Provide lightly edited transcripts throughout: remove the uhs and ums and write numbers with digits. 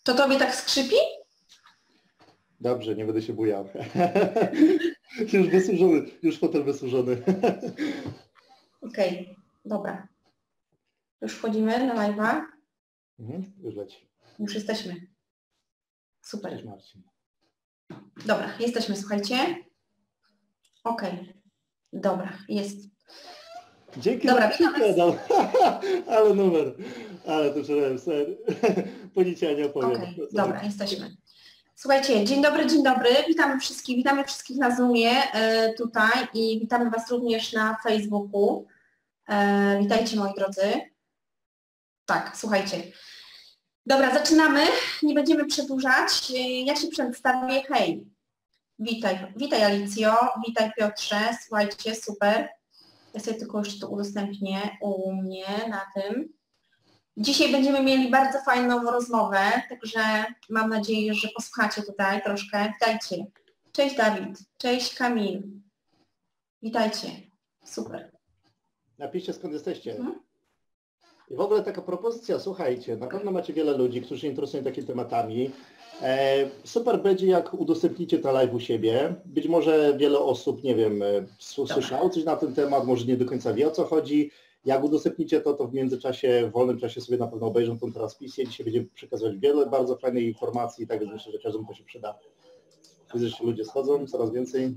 To tobie tak skrzypi? Dobrze, nie będę się bujał. Już wysłużony, już fotel wysłużony. Okej, dobra. Już wchodzimy na live'a. Już leci. Już jesteśmy. Super. Cześć Marcin. Dobra, jesteśmy, słuchajcie. Okej. Dobra, jest. Dzięki Dobra, za przykładam. Ale numer. Ale to trzeba ser. Po nic ja nie opowiem. Dobra, jesteśmy. Słuchajcie, dzień dobry, witamy wszystkich na Zoomie tutaj i witamy Was również na Facebooku. Witajcie moi drodzy. Tak, słuchajcie. Dobra, zaczynamy, nie będziemy przedłużać. Ja się przedstawię, hej. Witaj Alicjo, witaj Piotrze, słuchajcie, super. Ja sobie tylko jeszcze to udostępnię u mnie na tym. Dzisiaj będziemy mieli bardzo fajną rozmowę, także mam nadzieję, że posłuchacie tutaj troszkę. Witajcie. Cześć Dawid, cześć Kamil. Witajcie. Super. Napiszcie skąd jesteście. I w ogóle taka propozycja, słuchajcie, na pewno macie wiele ludzi, którzy się interesują takimi tematami. Super będzie, jak udostępnicie to live u siebie. Być może wiele osób, nie wiem, słyszało coś na ten temat, może nie do końca wie, o co chodzi. Jak udostępnicie to, to w międzyczasie, w wolnym czasie sobie na pewno obejrzą tą transmisję. Dzisiaj będziemy przekazywać wiele bardzo fajnej informacji, tak więc myślę, że każdemu to się przyda. Widzę, że ludzie schodzą, coraz więcej.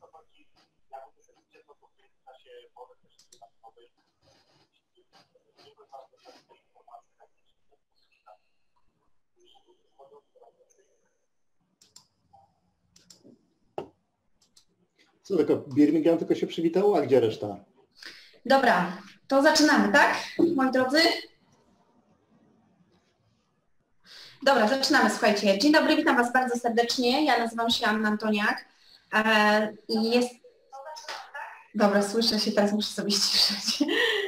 Co, tylko Birmingham tylko się przywitało, a gdzie reszta? Dobra, to zaczynamy, tak, moi drodzy? Dobra, zaczynamy, słuchajcie. Dzień dobry, witam Was bardzo serdecznie. Ja nazywam się Anna Antoniak i jest... Dobra, słyszę się, teraz muszę sobie ściszyć.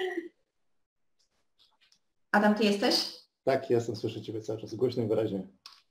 Adam, Ty jesteś? Tak, jestem, słyszę Ciebie cały czas, głośno i wyraźnie.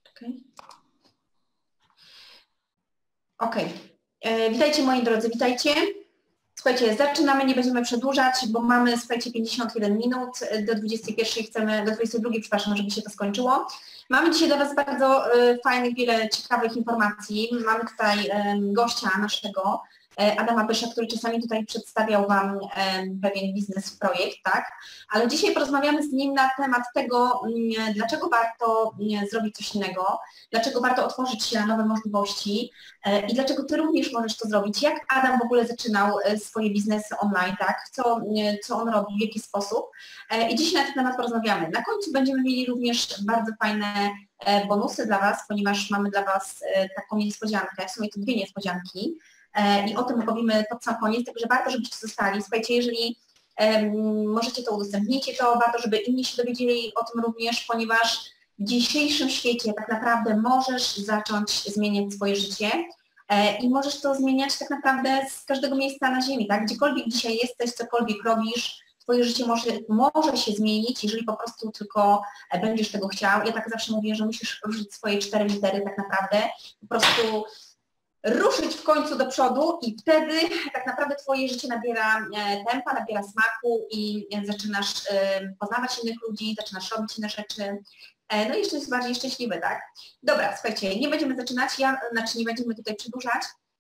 Okej. Witajcie moi drodzy, witajcie. Słuchajcie, zaczynamy, nie będziemy przedłużać, bo mamy, słuchajcie, 51 minut, do 21 chcemy, do 22, przepraszam, żeby się to skończyło. Mamy dzisiaj dla Was bardzo fajnych, wiele ciekawych informacji. Mamy tutaj gościa naszego, Adama Pysza, który czasami tutaj przedstawiał Wam pewien biznes, projekt, tak? Ale dzisiaj porozmawiamy z nim na temat tego, dlaczego warto zrobić coś innego, dlaczego warto otworzyć się na nowe możliwości i dlaczego Ty również możesz to zrobić. Jak Adam w ogóle zaczynał swoje biznesy online, tak? Co on robi, w jaki sposób. I dzisiaj na ten temat porozmawiamy. Na końcu będziemy mieli również bardzo fajne bonusy dla Was, ponieważ mamy dla Was taką niespodziankę, w sumie to dwie niespodzianki. I o tym opowiemy pod sam koniec, także warto, żebyście zostali. Słuchajcie, jeżeli możecie to udostępnijcie to, warto, żeby inni się dowiedzieli o tym również, ponieważ w dzisiejszym świecie tak naprawdę możesz zacząć zmieniać swoje życie i możesz to zmieniać tak naprawdę z każdego miejsca na ziemi, tak? Gdziekolwiek dzisiaj jesteś, cokolwiek robisz, Twoje życie może się zmienić, jeżeli po prostu tylko będziesz tego chciał. Ja tak zawsze mówię, że musisz użyć swoje 4 litery tak naprawdę, po prostu ruszyć w końcu do przodu i wtedy tak naprawdę Twoje życie nabiera tempa, nabiera smaku i zaczynasz poznawać innych ludzi, zaczynasz robić inne rzeczy. No i jeszcze jest bardziej szczęśliwy, tak? Dobra, słuchajcie, nie będziemy zaczynać, nie będziemy tutaj przedłużać.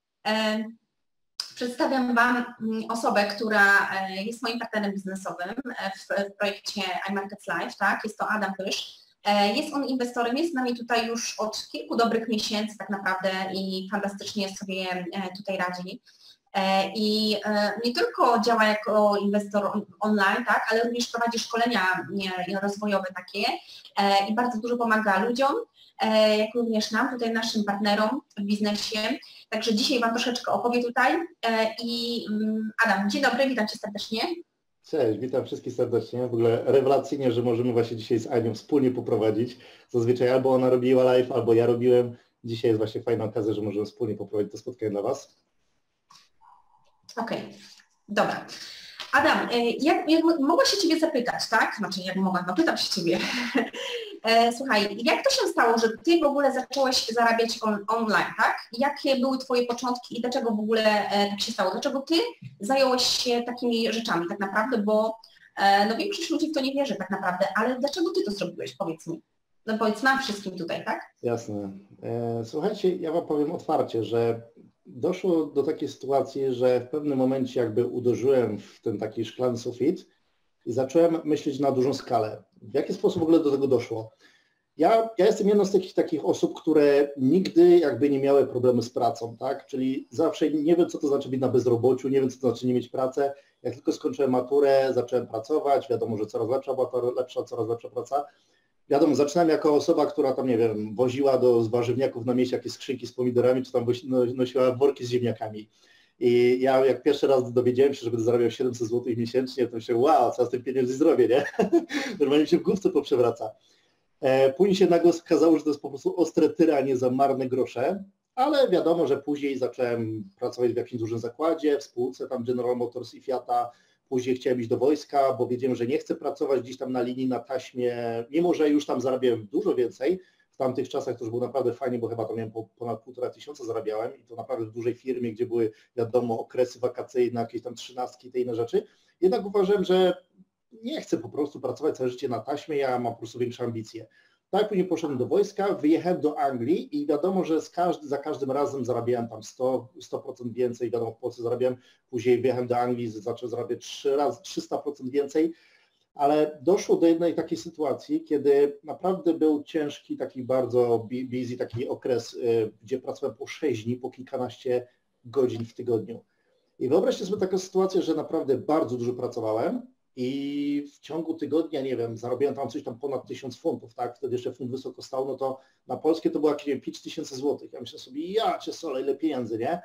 Przedstawiam Wam osobę, która jest moim partnerem biznesowym w projekcie iMarkets Live, tak? Jest to Adam Pysz. Jest on inwestorem, jest z nami tutaj już od kilku dobrych miesięcy tak naprawdę i fantastycznie sobie tutaj radzi. I nie tylko działa jako inwestor online, tak, ale również prowadzi szkolenia rozwojowe takie i bardzo dużo pomaga ludziom, jak również nam, tutaj naszym partnerom w biznesie. Także dzisiaj Wam troszeczkę opowie tutaj. I Adam, dzień dobry, witam Cię serdecznie. Cześć, witam wszystkich serdecznie. W ogóle rewelacyjnie, że możemy właśnie dzisiaj z Anią wspólnie poprowadzić. Zazwyczaj albo ona robiła live, albo ja robiłem. Dzisiaj jest właśnie fajna okazja, że możemy wspólnie poprowadzić to spotkanie dla Was. Okej, dobra. Adam, jak mogła się Ciebie zapytać, tak? Znaczy, jak mogła, no pytam się Ciebie. Słuchaj, jak to się stało, że Ty w ogóle zacząłeś zarabiać online, tak? Jakie były Twoje początki i dlaczego w ogóle tak się stało? Dlaczego Ty zająłeś się takimi rzeczami tak naprawdę, bo no większość ludzi w to nie wierzy tak naprawdę, ale dlaczego Ty to zrobiłeś, powiedz mi? no powiedz nam wszystkim tutaj, tak? Jasne. Słuchajcie, ja Wam powiem otwarcie, że doszło do takiej sytuacji, że w pewnym momencie jakby uderzyłem w ten taki szklany sufit i zacząłem myśleć na dużą skalę. W jaki sposób w ogóle do tego doszło? Ja jestem jedną z takich osób, które nigdy jakby nie miały problemu z pracą, tak? Czyli zawsze nie wiem, co to znaczy być na bezrobociu, nie wiem, co to znaczy nie mieć pracy. Jak tylko skończyłem maturę, zacząłem pracować, wiadomo, że coraz lepsza była to coraz lepsza praca. Wiadomo, zaczynałem jako osoba, która tam, nie wiem, woziła z warzywniaków na mieście jakieś skrzynki z pomidorami, czy tam nosiła worki z ziemniakami. I ja jak pierwszy raz dowiedziałem się, że będę zarabiał 700 zł miesięcznie, to myślałem, wow, co ja z tym pieniędzy zrobię, nie? Normalnie mi się w główce poprzewraca. Później się nagle okazało, że to jest po prostu ostre tyry, a nie za marne grosze, ale wiadomo, że później zacząłem pracować w jakimś dużym zakładzie, w spółce tam General Motors i Fiata. Później chciałem iść do wojska, bo wiedziałem, że nie chcę pracować gdzieś tam na linii, na taśmie, mimo że już tam zarabiałem dużo więcej. W tamtych czasach to już było naprawdę fajnie, bo chyba to miałem ponad 1500 zarabiałem i to naprawdę w dużej firmie, gdzie były, wiadomo, okresy wakacyjne, jakieś tam trzynastki, te inne rzeczy. Jednak uważałem, że nie chcę po prostu pracować całe życie na taśmie, ja mam po prostu większe ambicje. Tak, później poszedłem do wojska, wyjechałem do Anglii i wiadomo, że za każdym razem zarabiałem tam 100% więcej, wiadomo, w Polsce zarabiałem, później wyjechałem do Anglii, zacząłem zarabiać 300% więcej, ale doszło do jednej takiej sytuacji, kiedy naprawdę był ciężki, taki bardzo busy taki okres, gdzie pracowałem po 6 dni, po kilkanaście godzin w tygodniu. I wyobraźcie sobie taką sytuację, że naprawdę bardzo dużo pracowałem, i w ciągu tygodnia, nie wiem, zarobiłem tam coś tam ponad 1000 funtów, tak? Wtedy jeszcze funt wysoko stał, no to na polskie to było jakieś 5000 złotych. Ja myślę sobie, ja cię solę, ile pieniędzy, nie?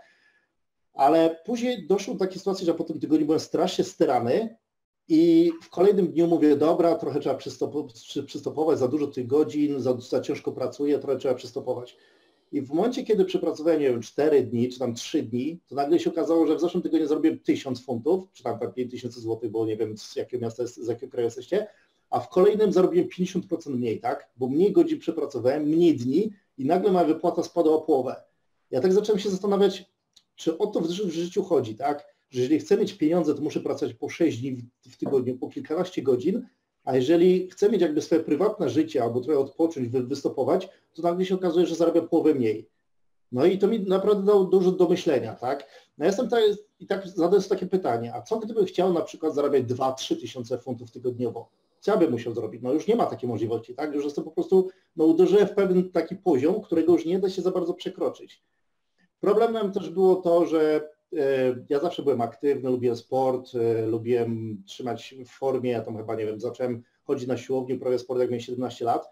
Ale później doszło do takiej sytuacji, że po tym tygodniu byłem strasznie sterany i w kolejnym dniu mówię, dobra, trochę trzeba przystopować, za dużo tych godzin, za ciężko pracuję, trochę trzeba przystopować. I w momencie, kiedy przepracowałem, nie wiem, 4 dni, czy tam 3 dni, to nagle się okazało, że w zeszłym tygodniu zarobiłem 1000 funtów, czy tam 5000 złotych, bo nie wiem, z jakiego miasta, z jakiego kraju jesteście, a w kolejnym zarobiłem 50% mniej, tak? Bo mniej godzin przepracowałem, mniej dni i nagle moja wypłata spadła o połowę. Ja tak zacząłem się zastanawiać, czy o to w życiu chodzi, tak? Że jeżeli chcę mieć pieniądze, to muszę pracować po 6 dni w tygodniu, po kilkanaście godzin, a jeżeli chcę mieć jakby swoje prywatne życie albo trochę odpocząć, wystopować, to nagle się okazuje, że zarabiam połowę mniej. No i to mi naprawdę dało dużo do myślenia, tak? No jestem i tak zadaję sobie takie pytanie, a co gdybym chciał na przykład zarabiać 2-3 tysiące funtów tygodniowo? Co ja bym musiał zrobić? No już nie ma takiej możliwości, tak? Już jestem po prostu, uderzyłem w pewien taki poziom, którego już nie da się za bardzo przekroczyć. Problemem też było to, że ja zawsze byłem aktywny, lubiłem sport, lubiłem trzymać w formie, ja tam chyba, nie wiem, zacząłem chodzić na siłownię, uprawiać sport jak miałem 17 lat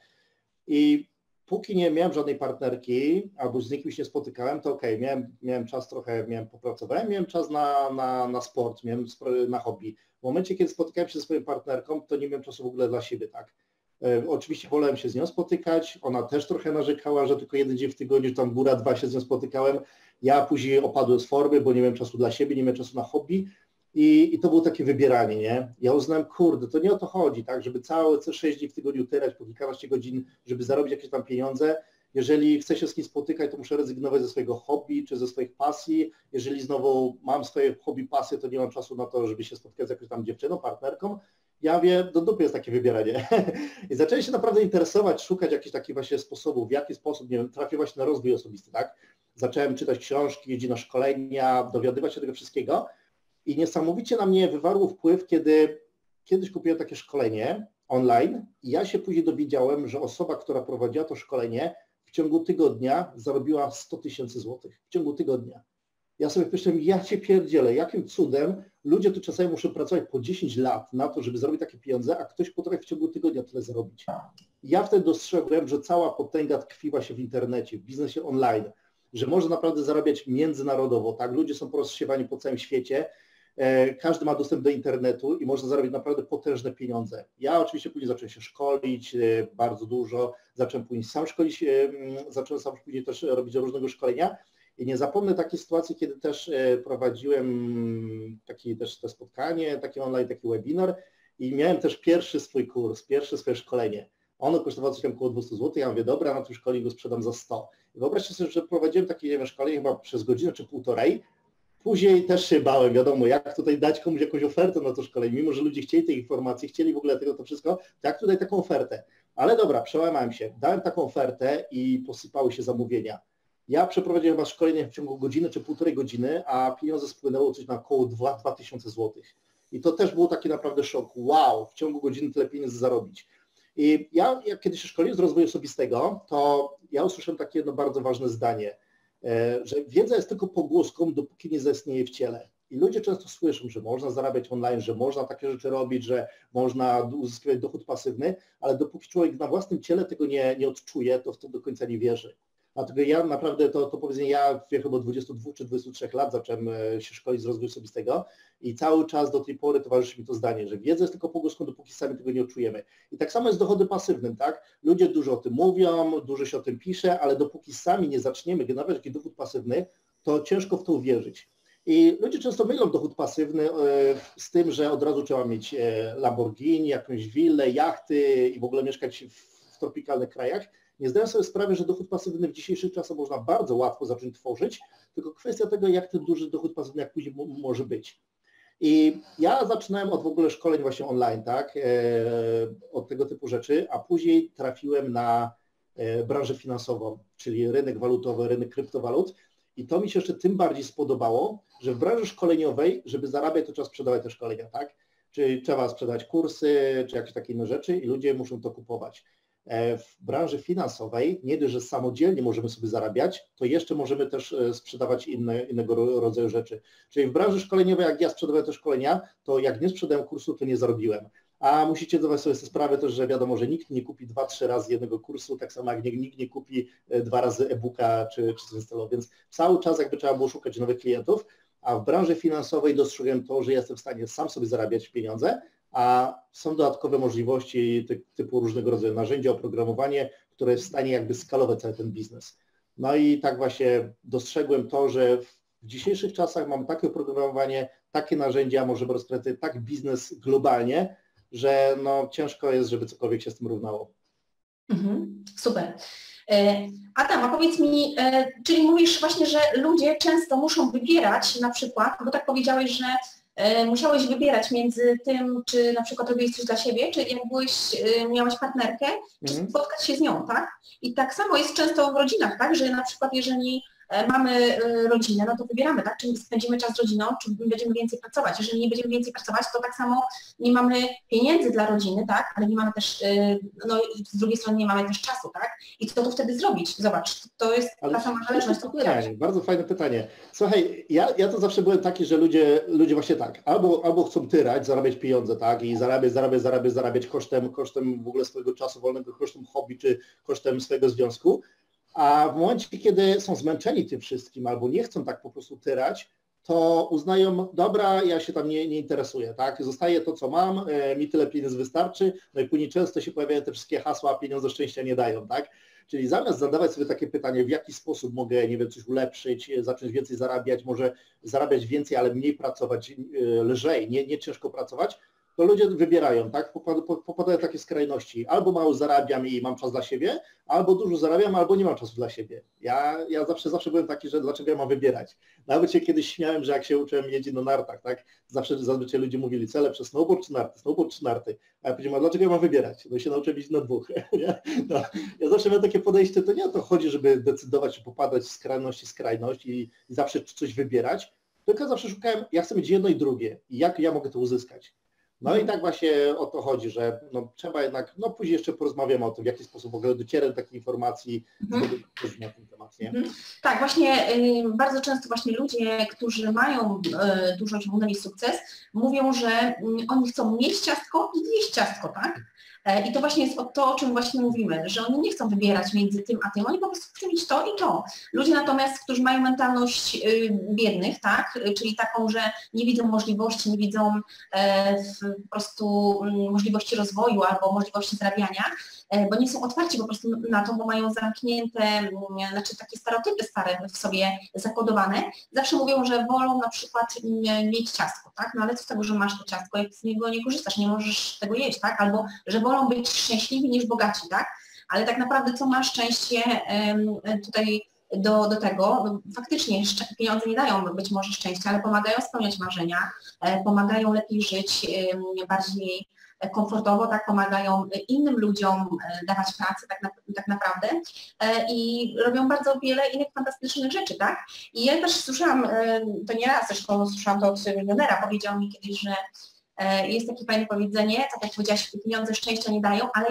i póki nie miałem żadnej partnerki albo z nikim się nie spotykałem, to okej, miałem czas trochę, popracowałem, miałem czas na sport, miałem na hobby. W momencie, kiedy spotykałem się ze swoją partnerką, to nie miałem czasu w ogóle dla siebie, tak. Oczywiście wolałem się z nią spotykać, ona też trochę narzekała, że tylko jeden dzień w tygodniu, tam góra 2 się z nią spotykałem. Ja później opadłem z formy, bo nie miałem czasu dla siebie, nie miałem czasu na hobby i to było takie wybieranie, nie? Ja uznałem, kurde, to nie o to chodzi, tak, żeby całe 6 dni w tygodniu tyrać po kilkanaście godzin, żeby zarobić jakieś tam pieniądze. Jeżeli chcę się z kimś spotykać, to muszę rezygnować ze swojego hobby czy ze swoich pasji. Jeżeli znowu mam swoje hobby, pasje, to nie mam czasu na to, żeby się spotkać z jakąś tam dziewczyną, partnerką. Ja wiem, do dupy jest takie wybieranie. I zacząłem się naprawdę interesować, szukać jakichś takich właśnie sposobów, w jaki sposób, nie wiem, trafię właśnie na rozwój osobisty, tak? Zacząłem czytać książki, jeździć na szkolenia, dowiadywać się tego wszystkiego i niesamowicie na mnie wywarło wpływ, kiedy kiedyś kupiłem takie szkolenie online i ja się później dowiedziałem, że osoba, która prowadziła to szkolenie, w ciągu tygodnia zarobiła 100 tysięcy złotych. W ciągu tygodnia. Ja sobie myślałem, ja cię pierdzielę, jakim cudem ludzie tu czasami muszą pracować po 10 lat na to, żeby zarobić takie pieniądze, a ktoś potrafi w ciągu tygodnia tyle zarobić. Ja wtedy dostrzegłem, że cała potęga tkwiła się w internecie, w biznesie online, że można naprawdę zarabiać międzynarodowo, tak? Ludzie są porozsiewani po całym świecie, każdy ma dostęp do internetu i można zarobić naprawdę potężne pieniądze. Ja oczywiście później zacząłem się szkolić bardzo dużo, zacząłem później sam później też robić różnego szkolenia i nie zapomnę takiej sytuacji, kiedy też prowadziłem te spotkanie, takie online, taki webinar i miałem też pierwszy swój kurs, pierwsze swoje szkolenie. Ono kosztowało coś tam około 200 zł, ja mówię, dobra, na tym szkoleniu go sprzedam za 100. I wyobraźcie sobie, że prowadziłem takie, nie wiem, szkolenie chyba przez godzinę czy półtorej Później też się bałem, wiadomo, jak tutaj dać komuś jakąś ofertę na to szkolenie, mimo że ludzie chcieli tej informacji, chcieli w ogóle tego, to wszystko, to jak tutaj taką ofertę? Ale dobra, przełamałem się, dałem taką ofertę i posypały się zamówienia. Ja przeprowadziłem chyba szkolenie w ciągu godziny czy półtorej godziny, a pieniądze spłynęło coś na około 2000 zł. I to też był taki naprawdę szok. Wow, w ciągu godziny tyle pieniędzy zarobić. I ja, jak kiedyś się szkoliłem z rozwoju osobistego, to ja usłyszałem takie jedno bardzo ważne zdanie, że wiedza jest tylko pogłoską, dopóki nie zaistnieje w ciele. I ludzie często słyszą, że można zarabiać online, że można takie rzeczy robić, że można uzyskiwać dochód pasywny, ale dopóki człowiek na własnym ciele tego nie odczuje, to w to do końca nie wierzy. Dlatego ja naprawdę to powiedzenie, ja w wieku 22 czy 23 lat zacząłem się szkolić z rozwoju osobistego i cały czas do tej pory towarzyszy mi to zdanie, że wiedza jest tylko pogłoską, dopóki sami tego nie odczujemy. I tak samo jest z dochodem pasywnym, tak? Ludzie dużo o tym mówią, dużo się o tym pisze, ale dopóki sami nie zaczniemy generować taki dochód pasywny, to ciężko w to uwierzyć. I ludzie często mylą dochód pasywny z tym, że od razu trzeba mieć Lamborghini, jakąś willę, jachty i w ogóle mieszkać w tropikalnych krajach. Nie zdają sobie sprawy, że dochód pasywny w dzisiejszych czasach można bardzo łatwo zacząć tworzyć, tylko kwestia tego, jak ten duży dochód pasywny jak później może być. I ja zaczynałem od w ogóle szkoleń właśnie online, tak, od tego typu rzeczy, a później trafiłem na branżę finansową, czyli rynek walutowy, rynek kryptowalut. I to mi się jeszcze tym bardziej spodobało, że w branży szkoleniowej, żeby zarabiać, to trzeba sprzedawać te szkolenia, tak? Czyli trzeba sprzedać kursy, czy jakieś takie inne rzeczy i ludzie muszą to kupować. W branży finansowej nie dość, że samodzielnie możemy sobie zarabiać, to jeszcze możemy też sprzedawać innego rodzaju rzeczy. Czyli w branży szkoleniowej, jak ja sprzedawałem te szkolenia, to jak nie sprzedałem kursu, to nie zarobiłem. A musicie zdawać sobie sprawę też, że wiadomo, że nikt nie kupi 2-3 razy jednego kursu, tak samo jak nikt nie kupi 2 razy e-booka czy coś w stylu. Więc cały czas jakby trzeba było szukać nowych klientów, a w branży finansowej dostrzegłem to, że jestem w stanie sam sobie zarabiać pieniądze, a są dodatkowe możliwości typu różnego rodzaju narzędzia, oprogramowanie, które jest w stanie jakby skalować cały ten biznes. No i tak właśnie dostrzegłem to, że w dzisiejszych czasach mam takie oprogramowanie, takie narzędzia, możemy rozkręcać tak biznes globalnie, że no ciężko jest, żeby cokolwiek się z tym równało. Super. Adam, a powiedz mi, czyli mówisz właśnie, że ludzie często muszą wybierać na przykład, bo tak powiedziałeś, że musiałeś wybierać między tym, czy na przykład robiłeś coś dla siebie, czy jak miałeś partnerkę, czy spotkać się z nią, tak? I tak samo jest często w rodzinach, tak, że na przykład jeżeli mamy rodzinę, no to wybieramy, tak, czy spędzimy czas z rodziną, czy będziemy więcej pracować. Jeżeli nie będziemy więcej pracować, to tak samo nie mamy pieniędzy dla rodziny, tak, ale nie mamy też, no z drugiej strony nie mamy też czasu, tak? I co tu wtedy zrobić? Zobacz, to jest ta sama zależność. Bardzo fajne pytanie. Słuchaj, ja to zawsze byłem taki, że ludzie właśnie tak, albo chcą tyrać, zarabiać pieniądze, tak, i zarabiać kosztem w ogóle swojego czasu wolnego, kosztem hobby, czy kosztem swojego związku, a w momencie, kiedy są zmęczeni tym wszystkim albo nie chcą tak po prostu tyrać, to uznają, dobra, ja się tam nie interesuję, tak? Zostaje to, co mam, mi tyle pieniędzy wystarczy, no i później często się pojawiają te wszystkie hasła, a pieniądze szczęścia nie dają, tak? Czyli zamiast zadawać sobie takie pytanie, w jaki sposób mogę, nie wiem, coś ulepszyć, zacząć więcej zarabiać, może zarabiać więcej, ale mniej pracować, lżej, nie ciężko pracować, to ludzie wybierają, tak? Popadają w takie skrajności. Albo mało zarabiam i mam czas dla siebie, albo dużo zarabiam, albo nie mam czasu dla siebie. Ja zawsze byłem taki, że dlaczego ja mam wybierać. Nawet się kiedyś śmiałem, że jak się uczyłem jeździć na nartach, tak? Zazwyczaj ludzie mówili, co lepsze, snowboard czy narty? A ja powiedziałem, a dlaczego ja mam wybierać? No się nauczyłem jeździć na dwóch. No, ja zawsze miałem takie podejście, to nie o to chodzi, żeby decydować, czy popadać z skrajność i zawsze coś wybierać, tylko zawsze szukałem, ja chcę mieć jedno i drugie i jak ja mogę to uzyskać. No i tak właśnie o to chodzi, że no, trzeba jednak, no później jeszcze porozmawiamy o tym, w jaki sposób w ogóle docierać do takiej informacji na ten temat, nie? Tak, właśnie bardzo często właśnie ludzie, którzy mają dużo osiągnęli sukces, mówią, że oni chcą mieć ciastko i jeść ciastko, tak? I to właśnie jest to, o czym właśnie mówimy, że oni nie chcą wybierać między tym a tym, oni po prostu chcą mieć to i to. Ludzie natomiast, którzy mają mentalność biednych, tak, czyli taką, że nie widzą możliwości, nie widzą po prostu możliwości rozwoju albo możliwości zarabiania, bo nie są otwarci po prostu na to, bo mają zamknięte, znaczy takie stereotypy stare w sobie zakodowane, zawsze mówią, że wolą na przykład mieć ciastko, tak, no ale co z tego, że masz to ciastko, jak z niego nie korzystasz, nie możesz tego jeść, tak, albo że wolą być szczęśliwi niż bogaci, tak, ale tak naprawdę co ma szczęście tutaj do tego. No, faktycznie pieniądze nie dają być może szczęścia, ale pomagają spełniać marzenia, pomagają lepiej żyć, bardziej komfortowo, tak, pomagają innym ludziom dawać pracę tak naprawdę i robią bardzo wiele innych fantastycznych rzeczy, tak? I ja też słyszałam, to nie raz zresztą słyszałam to od milionera, powiedział mi kiedyś, że jest takie fajne powiedzenie, tak jak powiedziałaś, pieniądze szczęścia nie dają, ale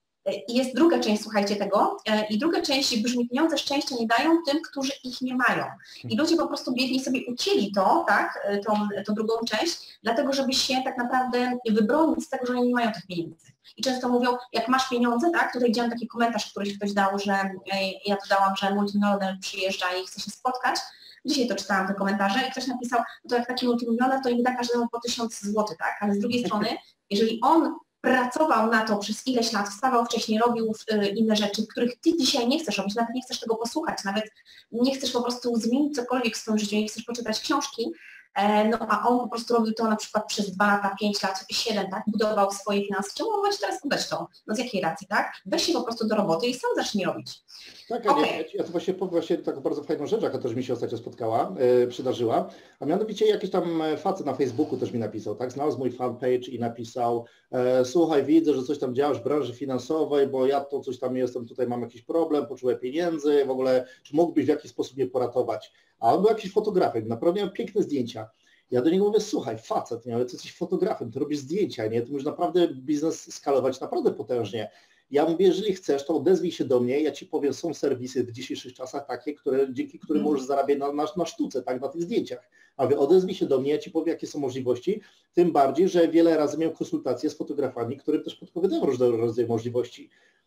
jest druga część, słuchajcie tego, i druga część brzmi, pieniądze szczęścia nie dają tym, którzy ich nie mają. I ludzie po prostu biedni sobie ucięli to, tak, tą drugą część, dlatego żeby się tak naprawdę wybronić z tego, że oni nie mają tych pieniędzy. I często mówią, jak masz pieniądze, tak, tutaj widziałam taki komentarz, któryś ktoś dał, że ja dodałam, że multimilioner przyjeżdża i chce się spotkać. Dzisiaj to czytałam te komentarze i ktoś napisał, to jak taki multimilioner, to im da każdemu po 1000 zł, tak, ale z drugiej strony, jeżeli on pracował na to przez ileś lat, wstawał wcześniej, robił inne rzeczy, których ty dzisiaj nie chcesz robić, nawet nie chcesz tego posłuchać, nawet nie chcesz po prostu zmienić cokolwiek w swoim życiu, nie chcesz poczytać książki, no a on po prostu robił to na przykład przez 2 lata, 5 lat, 7, tak, budował swoje finanse. Czemu on teraz udać to? No z jakiej racji, tak? Weź się po prostu do roboty i sam zacznij robić. Tak, ja to właśnie taką bardzo fajną rzecz, jaka też mi się ostatnio przydarzyła, a mianowicie jakiś tam facet na Facebooku też mi napisał, tak, znalazł mój fanpage i napisał, słuchaj, widzę, że coś tam działasz w branży finansowej, bo ja to coś tam jestem, tutaj mam jakiś problem, potrzebuję pieniędzy, w ogóle, czy mógłbyś w jakiś sposób mnie poratować? A on był jakiś fotografem, naprawdę miał piękne zdjęcia. Ja do niego mówię, słuchaj, facet, nie, ale ty jesteś fotografem, ty robisz zdjęcia, nie, ty możesz naprawdę biznes skalować naprawdę potężnie. Ja mówię, jeżeli chcesz, to odezwij się do mnie, ja ci powiem, są serwisy w dzisiejszych czasach takie, dzięki którym możesz zarabiać na sztuce, tak, na tych zdjęciach. A wy odezwij się do mnie, ja ci powiem, jakie są możliwości, tym bardziej, że wiele razy miałem konsultacje z fotografami, którym też podpowiadałem różne rodzaje możliwości.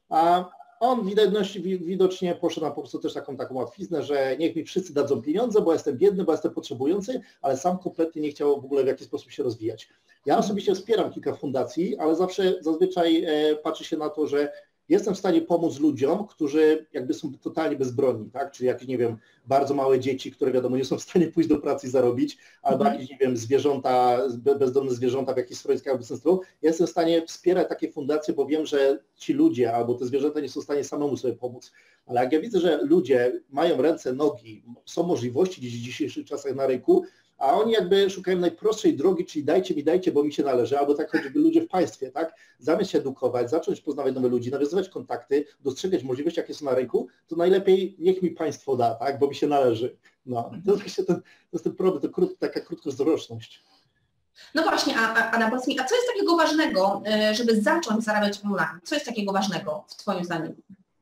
A on widocznie poszedł na po prostu też taką łatwiznę, że niech mi wszyscy dadzą pieniądze, bo jestem biedny, bo jestem potrzebujący, ale sam kompletnie nie chciał w ogóle w jakiś sposób się rozwijać. Ja osobiście wspieram kilka fundacji, ale zazwyczaj patrzy się na to, że jestem w stanie pomóc ludziom, którzy jakby są totalnie bezbronni, tak? Czyli jakieś, nie wiem, bardzo małe dzieci, które wiadomo nie są w stanie pójść do pracy i zarobić, albo jakieś, nie wiem, zwierzęta, bezdomne zwierzęta w jakichś schroniskach albo centrum. Ja jestem w stanie wspierać takie fundacje, bo wiem, że ci ludzie albo te zwierzęta nie są w stanie samemu sobie pomóc. Ale jak ja widzę, że ludzie mają ręce, nogi, są możliwości gdzieś w dzisiejszych czasach na rynku, a oni jakby szukają najprostszej drogi, czyli dajcie, bo mi się należy, albo tak choćby ludzie w państwie, tak? Zamiast się edukować, zacząć poznawać nowe ludzi, nawiązywać kontakty, dostrzegać możliwości, jakie są na rynku, to najlepiej niech mi państwo da, tak? Bo mi się należy. No, to jest właśnie to jest ten problem, taka krótkowzroczność. No właśnie, Adam, powiedz mi, a co jest takiego ważnego, żeby zacząć zarabiać online? Co jest takiego ważnego w Twoim zdaniem?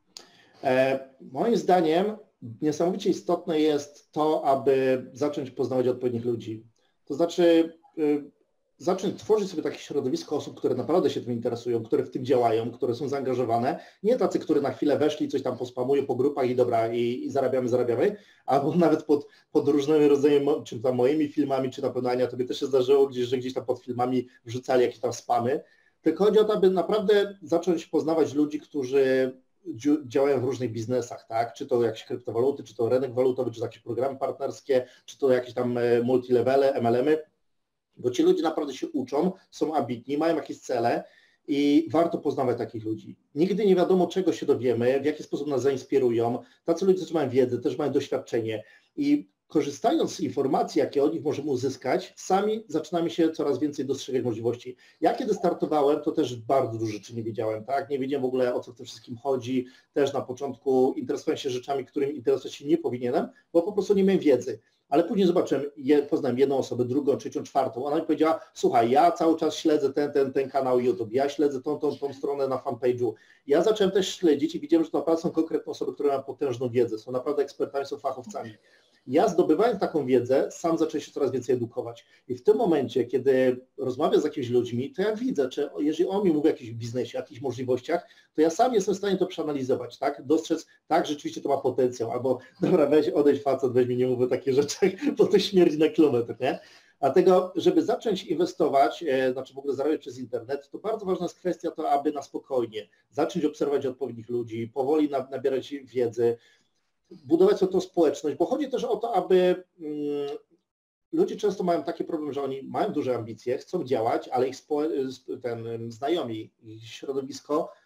Moim zdaniem niesamowicie istotne jest to, aby zacząć poznawać odpowiednich ludzi. To znaczy zacząć tworzyć sobie takie środowisko osób, które naprawdę się tym interesują, które w tym działają, które są zaangażowane. Nie tacy, które na chwilę weszli, coś tam pospamują po grupach i dobra, i zarabiamy, albo nawet pod różnymi rodzajami, czy tam moimi filmami, czy na pewno Ania, tobie też się zdarzyło, że gdzieś tam pod filmami wrzucali jakieś tam spamy. Tylko chodzi o to, aby naprawdę zacząć poznawać ludzi, którzy działają w różnych biznesach, tak? Czy to jakieś kryptowaluty, czy to rynek walutowy, czy to jakieś programy partnerskie, czy to jakieś tam multilevele, MLM-y, bo ci ludzie naprawdę się uczą, są ambitni, mają jakieś cele i warto poznawać takich ludzi. Nigdy nie wiadomo, czego się dowiemy, w jaki sposób nas zainspirują. Tacy ludzie też mają wiedzę, też mają doświadczenie i korzystając z informacji, jakie od nich możemy uzyskać, sami zaczynamy się coraz więcej dostrzegać możliwości. Ja kiedy startowałem, to też bardzo dużo rzeczy nie wiedziałem, tak? Nie wiedziałem w ogóle, o co w tym wszystkim chodzi. Też na początku interesowałem się rzeczami, którymi interesować się nie powinienem, bo po prostu nie miałem wiedzy. Ale później zobaczyłem, poznałem jedną osobę, drugą, trzecią, czwartą. Ona mi powiedziała, słuchaj, ja cały czas śledzę ten kanał YouTube, ja śledzę tą stronę na fanpage'u. Ja zacząłem też śledzić i widziałem, że to naprawdę są konkretne osoby, które mają potężną wiedzę, są naprawdę ekspertami, są fachowcami. Ja zdobywając taką wiedzę, sam zacząłem się coraz więcej edukować. I w tym momencie, kiedy rozmawiam z jakimiś ludźmi, to ja widzę, czy jeżeli on mi mówi o jakimś biznesie, o jakichś możliwościach, to ja sam jestem w stanie to przeanalizować, tak? Dostrzec, tak, rzeczywiście to ma potencjał, albo dobra, odejdź facet, weź mi nie mów o takich rzeczach, bo to śmierdzi na kilometr, nie? Dlatego, żeby zacząć inwestować, znaczy w ogóle zarabiać przez internet, to bardzo ważna jest kwestia to, aby na spokojnie zacząć obserwować odpowiednich ludzi, powoli nabierać wiedzy, budować tą społeczność, bo chodzi też o to, aby ludzie często mają taki problem, że oni mają duże ambicje, chcą działać, ale ich znajomi, ich środowisko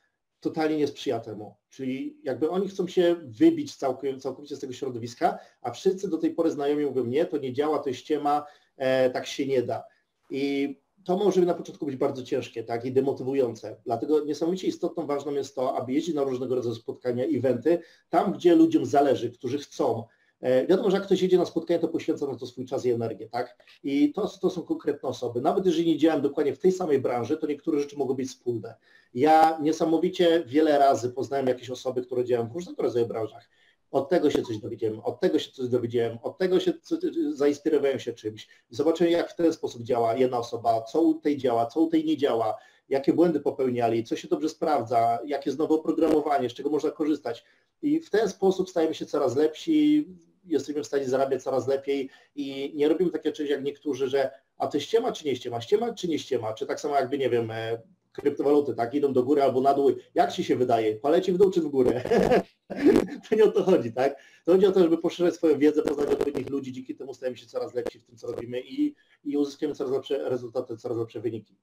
totalnie nie sprzyja temu. Czyli jakby oni chcą się wybić całkowicie z tego środowiska, a wszyscy do tej pory znajomi mówią, nie, to nie działa, to jest ściema, tak się nie da. I to może na początku być bardzo ciężkie, tak, i demotywujące. Dlatego niesamowicie istotną, ważną jest to, aby jeździć na różnego rodzaju spotkania, eventy, tam, gdzie ludziom zależy, którzy chcą. Wiadomo, że jak ktoś jedzie na spotkanie, to poświęca na to swój czas i energię, tak? I to są konkretne osoby. Nawet jeżeli nie działam dokładnie w tej samej branży, to niektóre rzeczy mogą być wspólne. Ja niesamowicie wiele razy poznałem jakieś osoby, które działają w różnego rodzaju branżach. Od tego się coś dowiedziałem, od tego się coś dowiedziałem, od tego się zainspirowałem się czymś. Zobaczyłem, jak w ten sposób działa jedna osoba, co u tej działa, co u tej nie działa, jakie błędy popełniali, co się dobrze sprawdza, jakie jest nowe oprogramowanie, z czego można korzystać. I w ten sposób stajemy się coraz lepsi, jesteśmy w stanie zarabiać coraz lepiej i nie robimy takie czegoś jak niektórzy, że a to ściema czy nie ściema, ściema czy nie ściema, czy tak samo jakby, nie wiem, kryptowaluty, tak, idą do góry albo na dół, jak ci się wydaje, poleci w dół czy w górę? To nie o to chodzi, tak? To chodzi o to, żeby poszerzać swoją wiedzę, poznać odpowiednich ludzi, dzięki temu stajemy się coraz lepsi w tym, co robimy i uzyskujemy coraz lepsze rezultaty, coraz lepsze wyniki.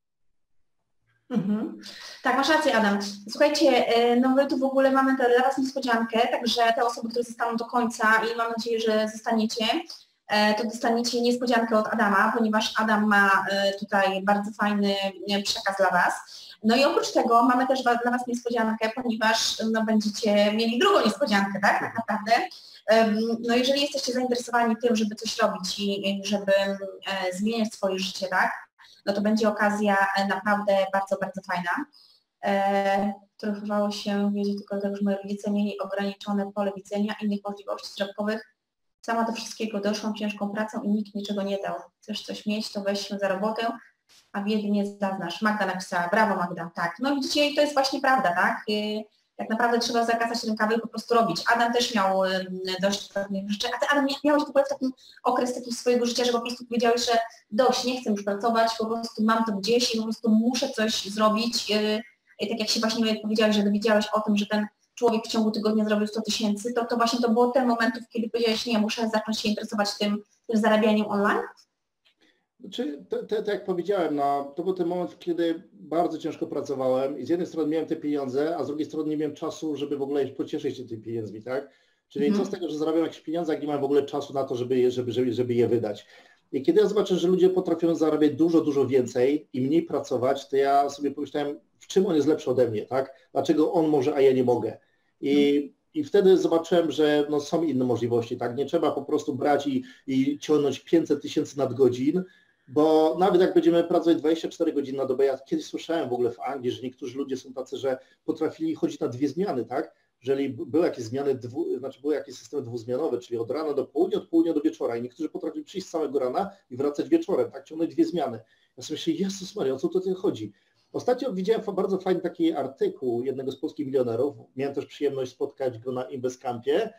Mhm. Tak, masz rację, Adam. Słuchajcie, no my tu w ogóle mamy dla Was niespodziankę, także te osoby, które zostaną do końca i mam nadzieję, że zostaniecie, to dostaniecie niespodziankę od Adama, ponieważ Adam ma tutaj bardzo fajny przekaz dla Was. No i oprócz tego mamy też dla Was niespodziankę, ponieważ no, będziecie mieli drugą niespodziankę, tak naprawdę. No jeżeli jesteście zainteresowani tym, żeby coś robić i żeby zmieniać swoje życie, tak, no to będzie okazja naprawdę bardzo, bardzo fajna. Trochę się wiedzieć tylko tego, że moi rodzice mieli ograniczone pole widzenia, innych możliwości zarobkowych. Sama do wszystkiego doszłam ciężką pracą i nikt niczego nie dał. Chcesz coś mieć, to weź się za robotę, a biedy nie zaznasz. Magda napisała, brawo Magda, tak. No widzicie, to jest właśnie prawda, tak? Tak naprawdę trzeba zakazać rękawy i po prostu robić. Adam też miał dość pewnych rzeczy. A ty, Adam, miałeś w ogóle taki okres takiego swojego życia, że po prostu powiedziałeś, że dość, nie chcę już pracować, po prostu mam to gdzieś i po prostu muszę coś zrobić. I tak jak się właśnie powiedziałeś, że dowiedziałeś o tym, że ten człowiek w ciągu tygodnia zrobił 100 000, to właśnie to było ten momentów, kiedy powiedziałeś, nie, muszę zacząć się interesować tym zarabianiem online? Znaczy, to jak powiedziałem, no, to był ten moment, kiedy bardzo ciężko pracowałem i z jednej strony miałem te pieniądze, a z drugiej strony nie miałem czasu, żeby w ogóle pocieszyć się tymi pieniędzmi, tak? Czyli co z tego, że zarabiam jakieś pieniądze, jak nie mam w ogóle czasu na to, żeby je wydać. I kiedy ja zobaczę, że ludzie potrafią zarabiać dużo, dużo więcej i mniej pracować, to ja sobie pomyślałem, w czym on jest lepszy ode mnie, tak? Dlaczego on może, a ja nie mogę? I wtedy zobaczyłem, że no, są inne możliwości, tak? Nie trzeba po prostu brać i ciągnąć 500 000 nadgodzin, bo nawet jak będziemy pracować 24 godziny na dobę, ja kiedyś słyszałem w ogóle w Anglii, że niektórzy ludzie są tacy, że potrafili chodzić na 2 zmiany, tak? Jeżeli były jakieś zmiany, były jakieś systemy dwuzmianowe, czyli od rana do południa, od południa do wieczora i niektórzy potrafili przyjść z samego rana i wracać wieczorem, tak? Ciągnąć 2 zmiany. Ja sobie myślę, Jezus Maria, o co tutaj chodzi? Ostatnio widziałem bardzo fajny taki artykuł jednego z polskich milionerów, miałem też przyjemność spotkać go na InvestCampie,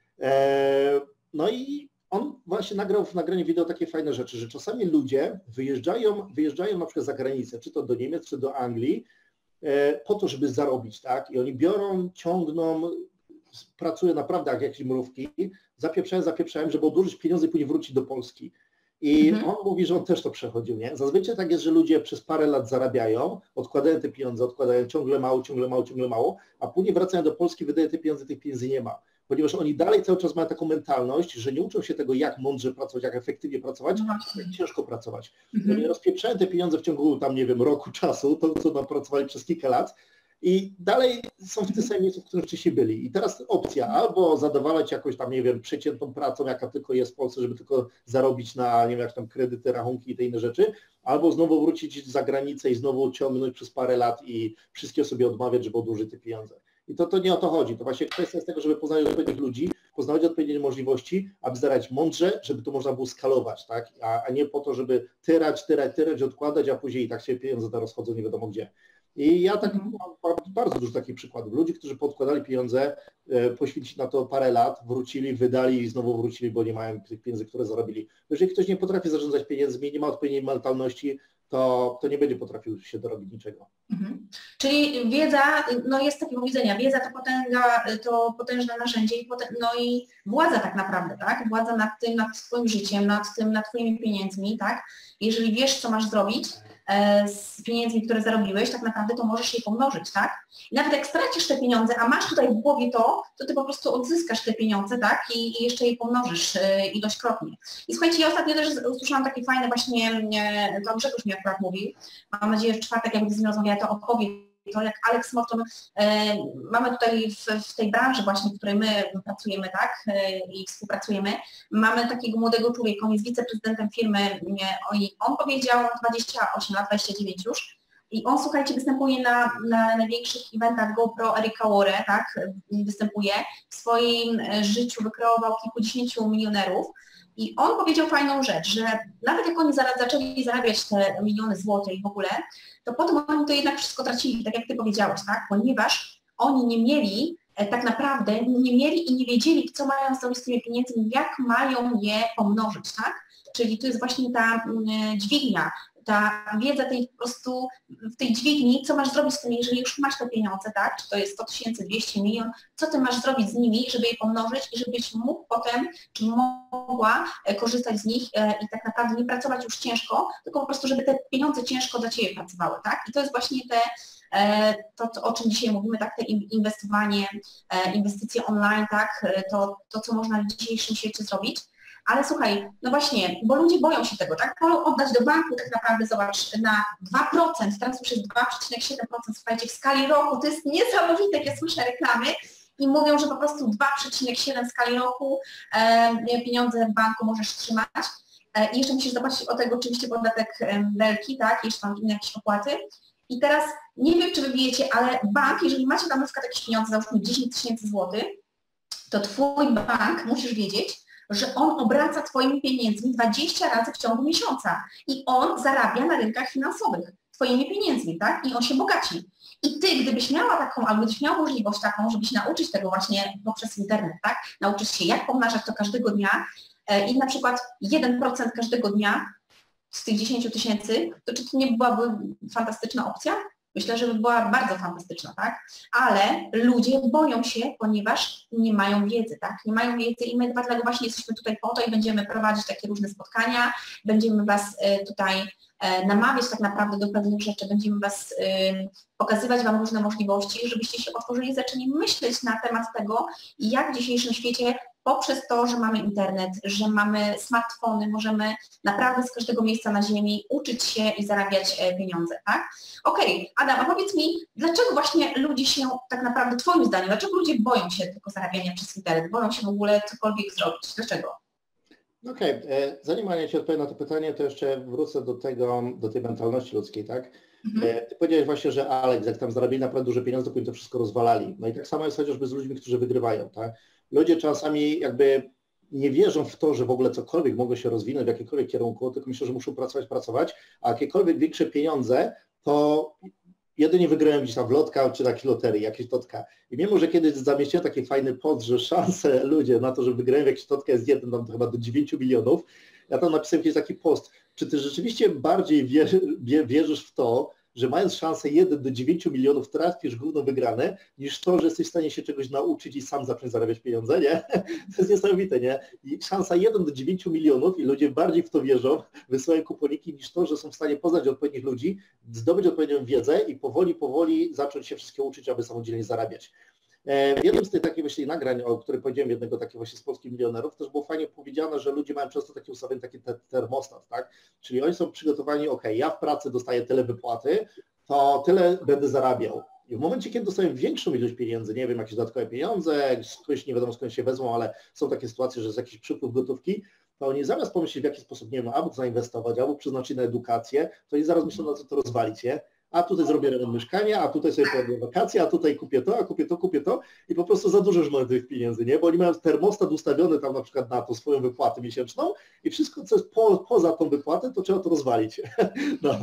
no i on właśnie nagrał w nagraniu wideo takie fajne rzeczy, że czasami ludzie wyjeżdżają na przykład za granicę, czy to do Niemiec, czy do Anglii, po to, żeby zarobić, tak? I oni biorą, ciągną, pracują naprawdę jak jakieś mrówki, zapieprzają, żeby odłożyć pieniądze i później wrócić do Polski. I on mówi, że on też to przechodził, nie? Zazwyczaj tak jest, że ludzie przez parę lat zarabiają, odkładają te pieniądze, odkładają ciągle mało, a później wracają do Polski, wydają te pieniądze, tych pieniędzy nie ma. Ponieważ oni dalej cały czas mają taką mentalność, że nie uczą się tego, jak mądrze pracować, jak efektywnie pracować, jak ciężko pracować. Oni rozpieprzają te pieniądze w ciągu tam, nie wiem, roku czasu, to co napracowali przez kilka lat i dalej są w tym samym miejscu, w którym wcześniej byli. I teraz opcja albo zadowalać jakąś tam, nie wiem, przeciętną pracą, jaka tylko jest w Polsce, żeby tylko zarobić na, nie wiem, jak tam kredyty, rachunki i te inne rzeczy, albo znowu wrócić za granicę i znowu ciągnąć przez parę lat i wszystkie sobie odmawiać, żeby odłożyć te pieniądze. I to nie o to chodzi. To właśnie kwestia jest tego, żeby poznać odpowiednich ludzi, poznawać odpowiednie możliwości, aby zarabiać mądrze, żeby to można było skalować, tak? A nie po to, żeby tyrać, odkładać, a później i tak się pieniądze to rozchodzą nie wiadomo gdzie. I ja tak mam bardzo dużo takich przykładów. Ludzi, którzy podkładali pieniądze, poświęcili na to parę lat, wrócili, wydali i znowu wrócili, bo nie mają tych pieniędzy, które zarobili. Jeżeli ktoś nie potrafi zarządzać pieniędzmi, nie ma odpowiedniej mentalności, to nie będzie potrafił się dorobić niczego. Czyli wiedza, no jest takie powiedzenia, wiedza to potęga, to potężne narzędzie no i władza tak naprawdę, tak? Władza nad tym, nad swoim życiem, nad twoimi pieniędzmi, tak? Jeżeli wiesz, co masz zrobić, z pieniędzmi, które zarobiłeś, tak naprawdę to możesz je pomnożyć, tak? I nawet jak stracisz te pieniądze, a masz tutaj w głowie to ty po prostu odzyskasz te pieniądze, tak? I jeszcze je pomnożysz ilośkrotnie. I słuchajcie, ja ostatnio też usłyszałam takie fajne właśnie, pan Grzegorz mi akurat mówił, mam nadzieję, że w czwartek, jak będę z nim rozmawiała, to opowie to, jak Alex Morton, mamy tutaj w tej branży właśnie, w której my pracujemy, tak, i współpracujemy, mamy takiego młodego człowieka, on jest wiceprezydentem firmy, on powiedział 28 lat, 29 już, i on, słuchajcie, występuje na największych eventach GoPro, Erika Wore, tak, występuje, w swoim życiu wykreował kilkudziesięciu milionerów. I on powiedział fajną rzecz, że nawet jak oni zaczęli zarabiać te miliony złotych w ogóle, to potem oni to jednak wszystko tracili, tak jak ty powiedziałeś, tak? Ponieważ oni nie mieli, tak naprawdę nie mieli i nie wiedzieli, co mają zrobić z tymi pieniędzmi, jak mają je pomnożyć, tak? Czyli to jest właśnie ta dźwignia, ta wiedza tej po prostu w tej dźwigni, co masz zrobić z tymi, jeżeli już masz te pieniądze, tak? Czy to jest 100 000, 200, milion, co ty masz zrobić z nimi, żeby je pomnożyć i żebyś mógł potem, czy mogła korzystać z nich i tak naprawdę nie pracować już ciężko, tylko po prostu, żeby te pieniądze ciężko dla ciebie pracowały, tak? I to jest właśnie to, o czym dzisiaj mówimy, tak, te inwestowanie, inwestycje online, tak, to, co można w dzisiejszym świecie zrobić. Ale słuchaj, no właśnie, bo ludzie boją się tego, tak? Wolą oddać do banku, tak naprawdę, zobacz, na 2%, teraz już jest 2,7%, słuchajcie, w skali roku, to jest niesamowite, jak ja słyszę reklamy i mówią, że po prostu 2,7 w skali roku pieniądze w banku możesz trzymać i jeszcze musisz zapłacić o tego oczywiście podatek belki, tak, jeszcze tam inne jakieś opłaty. I teraz nie wiem, czy wy wiecie, ale bank, jeżeli macie tam na przykład jakieś pieniądze, załóżmy 10 000 złotych, to twój bank, musisz wiedzieć, że on obraca twoimi pieniędzmi 20 razy w ciągu miesiąca i on zarabia na rynkach finansowych twoimi pieniędzmi, tak? I on się bogaci. I ty, gdybyś miała taką, albo gdybyś miał możliwość taką, żeby się nauczyć tego właśnie poprzez internet, tak? Nauczyć się, jak pomnażać to każdego dnia i na przykład 1% każdego dnia z tych 10 000, to czy to nie byłaby fantastyczna opcja? Myślę, że by była bardzo fantastyczna, tak? Ale ludzie boją się, ponieważ nie mają wiedzy, tak? Nie mają wiedzy i my dlatego właśnie jesteśmy tutaj po to i będziemy prowadzić takie różne spotkania, będziemy Was tutaj namawiać tak naprawdę do pewnych rzeczy, będziemy Was pokazywać Wam różne możliwości, żebyście się otworzyli i zaczęli myśleć na temat tego, jak w dzisiejszym świecie poprzez to, że mamy internet, że mamy smartfony, możemy naprawdę z każdego miejsca na ziemi uczyć się i zarabiać pieniądze, tak? Okej, Adam, a powiedz mi, dlaczego właśnie ludzie się tak naprawdę, twoim zdaniem, dlaczego ludzie boją się tylko zarabiania przez internet, boją się w ogóle cokolwiek zrobić? Dlaczego? Okej, zanim Ania Ci odpowiem na to pytanie, to jeszcze wrócę do tej mentalności ludzkiej, tak? Ty powiedziałeś właśnie, że Alex, jak tam zarabili naprawdę duże pieniądze, to oni to wszystko rozwalali. No i tak samo jest chociażby z ludźmi, którzy wygrywają, tak? Ludzie czasami jakby nie wierzą w to, że w ogóle cokolwiek mogło się rozwinąć w jakimkolwiek kierunku, tylko myślą, że muszą pracować, a jakiekolwiek większe pieniądze, to jedynie wygrają gdzieś tam w lotka czy takiej loterii, jakieś totka. I mimo, że kiedyś zamieściłem taki fajny post, że szanse ludzie na to, że wygrają jakieś totka jest 1 tam chyba do 9 milionów, ja tam napisałem kiedyś taki post, czy ty rzeczywiście bardziej wierzysz w to, że mając szansę 1 do 9 milionów trafisz gówno wygrane, niż to, że jesteś w stanie się czegoś nauczyć i sam zacząć zarabiać pieniądze, nie? To jest niesamowite, nie? I szansa 1 do 9 milionów i ludzie bardziej w to wierzą, wysyłają kuponiki, niż to, że są w stanie poznać odpowiednich ludzi, zdobyć odpowiednią wiedzę i powoli zacząć się wszystkie uczyć, aby samodzielnie zarabiać. W jednym z tych takich właśnie nagrań, o których powiedziałem, jednego takiego właśnie z polskich milionerów, też było fajnie powiedziane, że ludzie mają często taki ustawiony taki termostat, tak? Czyli oni są przygotowani, ja w pracy dostaję tyle wypłaty, to tyle będę zarabiał. I w momencie, kiedy dostają większą ilość pieniędzy, nie wiem, jakieś dodatkowe pieniądze, skądś nie wiadomo skąd się wezmą, ale są takie sytuacje, że jest jakiś przypływ gotówki, to oni zamiast pomyśleć, w jaki sposób, nie wiem, albo zainwestować, albo przeznaczyć na edukację, to oni zaraz myślą, na co to rozwalić, nie? A tutaj zrobię remont mieszkania, a tutaj sobie pojadę wakacje, a tutaj kupię to, a kupię to i po prostu za dużo już mają tych pieniędzy, nie? Bo oni mają termostat ustawiony tam na przykład na tą swoją wypłatę miesięczną i wszystko, co jest poza tą wypłatę, to trzeba to rozwalić. No.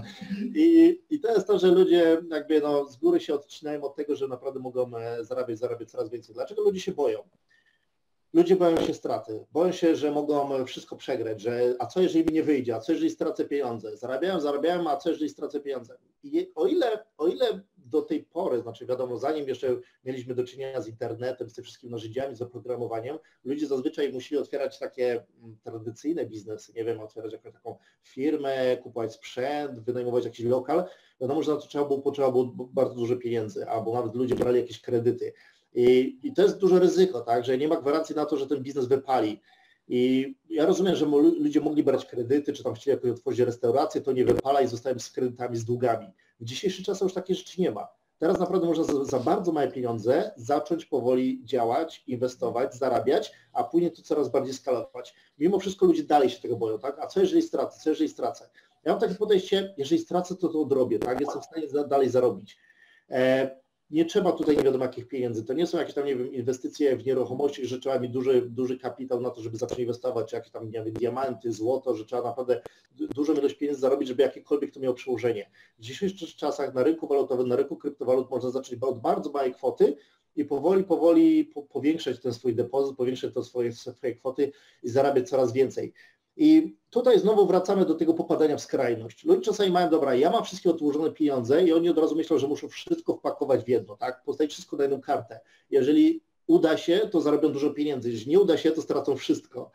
I to jest to, że ludzie jakby z góry się odcinają od tego, że naprawdę mogą zarabiać coraz więcej. Dlaczego ludzie się boją? Ludzie boją się straty, boją się, że mogą wszystko przegrać, że a co jeżeli mi nie wyjdzie, a co jeżeli stracę pieniądze, zarabiałem, a co jeżeli stracę pieniądze. I o ile do tej pory, znaczy wiadomo, zanim jeszcze mieliśmy do czynienia z internetem, z tym wszystkimi narzędziami, z oprogramowaniem, ludzie zazwyczaj musieli otwierać takie tradycyjne biznesy, nie wiem, otwierać jakąś taką firmę, kupować sprzęt, wynajmować jakiś lokal. Wiadomo, że na to potrzeba było bardzo dużo pieniędzy, albo nawet ludzie brali jakieś kredyty. I to jest duże ryzyko, tak, że nie ma gwarancji na to, że ten biznes wypali. I ja rozumiem, że ludzie mogli brać kredyty, czy tam chcieli jakoś otworzyć restaurację, to nie wypala i zostałem z kredytami, z długami. W dzisiejszych czasach już takie rzeczy nie ma. Teraz naprawdę można za bardzo małe pieniądze zacząć powoli działać, inwestować, zarabiać, a później to coraz bardziej skalować. Mimo wszystko ludzie dalej się tego boją, tak? A co jeżeli stracę? Co jeżeli stracę? Ja mam takie podejście, jeżeli stracę, to odrobię, tak? Jestem w stanie dalej zarobić. Nie trzeba tutaj nie wiadomo jakich pieniędzy. To nie są jakieś tam, nie wiem, inwestycje w nieruchomości, że trzeba mieć duży kapitał na to, żeby zacząć inwestować, czy jakieś tam, nie wiem, diamenty, złoto, że trzeba naprawdę dużą ilość pieniędzy zarobić, żeby jakiekolwiek to miało przełożenie. W dzisiejszych czasach na rynku walutowym, na rynku kryptowalut można zacząć od bardzo małej kwoty i powoli powiększać ten swój depozyt, powiększać te swoje kwoty i zarabiać coraz więcej. I tutaj znowu wracamy do tego popadania w skrajność. Ludzie czasami mają, dobra, ja mam wszystkie odłożone pieniądze i oni od razu myślą, że muszą wszystko wpakować w jedno, tak? Postawić wszystko na jedną kartę. Jeżeli uda się, to zarobią dużo pieniędzy. Jeżeli nie uda się, to stracą wszystko.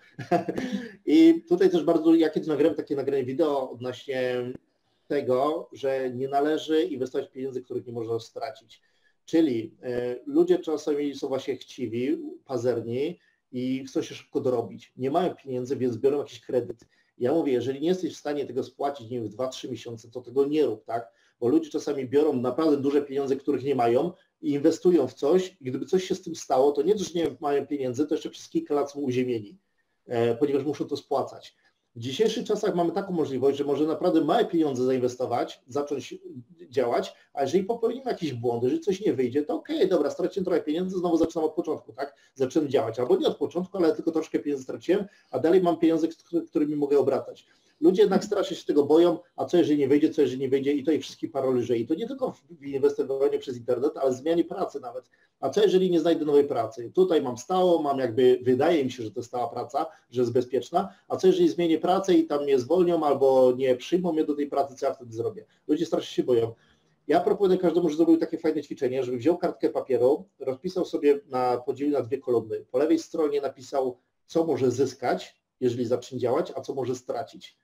I tutaj też bardzo, ja kiedyś nagrałem takie nagranie wideo odnośnie tego, że nie należy inwestować pieniędzy, których nie można stracić. Czyli ludzie czasami są właśnie chciwi, pazerni, i chcą się szybko dorobić. Nie mają pieniędzy, więc biorą jakiś kredyt. Ja mówię, jeżeli nie jesteś w stanie tego spłacić, nie wiem, w 2-3 miesiące, to tego nie rób, tak? Bo ludzie czasami biorą naprawdę duże pieniądze, których nie mają i inwestują w coś i gdyby coś się z tym stało, to nie to, że nie mają pieniędzy, to jeszcze przez kilka lat są uziemieni, ponieważ muszą to spłacać. W dzisiejszych czasach mamy taką możliwość, że może naprawdę małe pieniądze zainwestować, zacząć działać, a jeżeli popełnimy jakiś błąd, jeżeli coś nie wyjdzie, to okej, dobra, straciłem trochę pieniędzy, znowu zaczynam od początku, tak? Zaczynam działać, albo nie od początku, ale tylko troszkę pieniędzy straciłem, a dalej mam pieniądze, którymi mogę obracać. Ludzie jednak strasznie się tego boją, a co jeżeli nie wyjdzie, co jeżeli nie wyjdzie i to ich wszystkich paraliżuje. I to nie tylko w inwestowaniu przez internet, ale w zmianie pracy nawet. A co jeżeli nie znajdę nowej pracy? Tutaj mam stałą, mam jakby, wydaje mi się, że to jest stała praca, że jest bezpieczna, a co jeżeli zmienię pracę i tam mnie zwolnią albo nie przyjmą mnie do tej pracy, co ja wtedy zrobię? Ludzie strasznie się boją. Ja proponuję każdemu, że zrobił takie fajne ćwiczenie, żeby wziął kartkę papieru, rozpisał sobie, podzielił na dwie kolumny. Po lewej stronie napisał, co może zyskać, jeżeli zacznie działać, a co może stracić.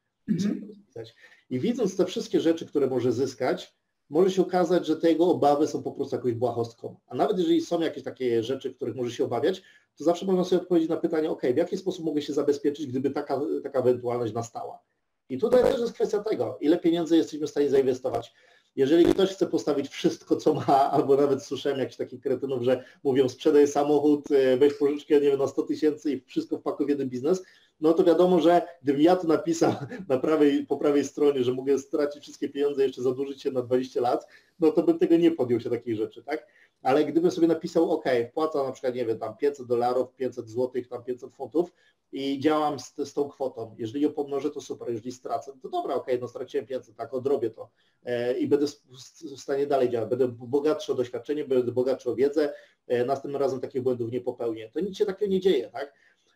I widząc te wszystkie rzeczy, które może zyskać, może się okazać, że te jego obawy są po prostu jakąś błahostką. A nawet jeżeli są jakieś takie rzeczy, których może się obawiać, to zawsze można sobie odpowiedzieć na pytanie, ok, w jaki sposób mogę się zabezpieczyć, gdyby taka ewentualność nastała. I tutaj też jest kwestia tego, ile pieniędzy jesteśmy w stanie zainwestować. Jeżeli ktoś chce postawić wszystko, co ma, albo nawet słyszałem jakichś takich kretynów, że mówią, sprzedaj samochód, weź pożyczkę, nie wiem, na 100 000 i wszystko wpakuj w jeden biznes, no to wiadomo, że gdybym ja to napisał po prawej stronie, że mogę stracić wszystkie pieniądze i jeszcze zadłużyć się na 20 lat, no to bym tego nie podjął się takich rzeczy, tak? Ale gdybym sobie napisał, ok, wpłacam na przykład, nie wiem, tam $500, 500 zł, tam 500 funtów i działam z tą kwotą. Jeżeli ją pomnożę, to super, jeżeli stracę, to dobra, ok, no straciłem 500, tak, odrobię to i będę w stanie dalej działać, będę bogatszy o doświadczenie, będę bogatszy o wiedzę, następnym razem takich błędów nie popełnię. To nic się takiego nie dzieje, tak?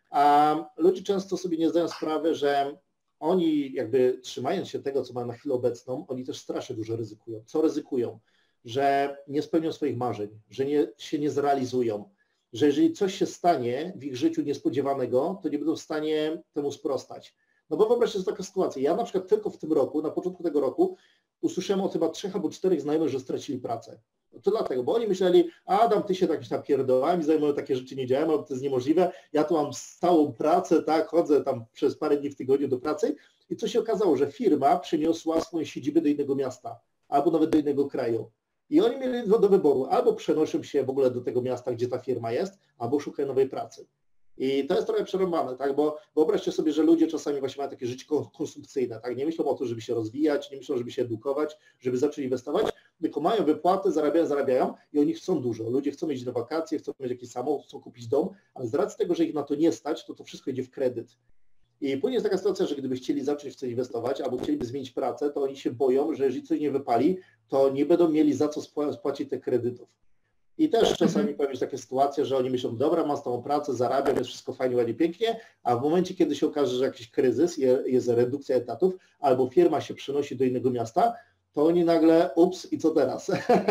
A ludzie często sobie nie zdają sprawy, że oni jakby trzymając się tego, co mają na chwilę obecną, oni też strasznie dużo ryzykują. Co ryzykują? Że nie spełnią swoich marzeń, że się nie zrealizują, że jeżeli coś się stanie w ich życiu niespodziewanego, to nie będą w stanie temu sprostać. No bo wyobraźcie sobie taką sytuację. Ja na przykład tylko w tym roku, na początku tego roku, usłyszałem od chyba 3 albo 4 znajomych, że stracili pracę. To dlatego, bo oni myśleli, Adam, ty się jakimś tam pierdołami zajmują, takie rzeczy nie działają, albo to jest niemożliwe, ja tu mam stałą pracę, tak, chodzę tam przez parę dni w tygodniu do pracy i co się okazało, że firma przeniosła swoją siedzibę do innego miasta, albo nawet do innego kraju. I oni mieli do wyboru, albo przenoszą się w ogóle do tego miasta, gdzie ta firma jest, albo szukają nowej pracy. I to jest trochę przerąbane, tak? Bo wyobraźcie sobie, że ludzie czasami właśnie mają takie życie konsumpcyjne, tak? Nie myślą o tym, żeby się rozwijać, nie myślą, żeby się edukować, żeby zacząć inwestować, tylko mają wypłaty, zarabiają i oni chcą dużo. Ludzie chcą iść na wakacje, chcą mieć jakiś samochód, chcą kupić dom, ale z racji tego, że ich na to nie stać, to wszystko idzie w kredyt. I później jest taka sytuacja, że gdyby chcieli zacząć w coś inwestować albo chcieliby zmienić pracę, to oni się boją, że jeżeli coś nie wypali, to nie będą mieli za co spłacić tych kredytów. I też czasami powiem się takie sytuacje, że oni myślą, dobra, mam stałą pracę, zarabiam, jest wszystko fajnie, ładnie, pięknie, a w momencie, kiedy się okaże, że jakiś kryzys, jest redukcja etatów, albo firma się przenosi do innego miasta, to oni nagle, ups, i co teraz?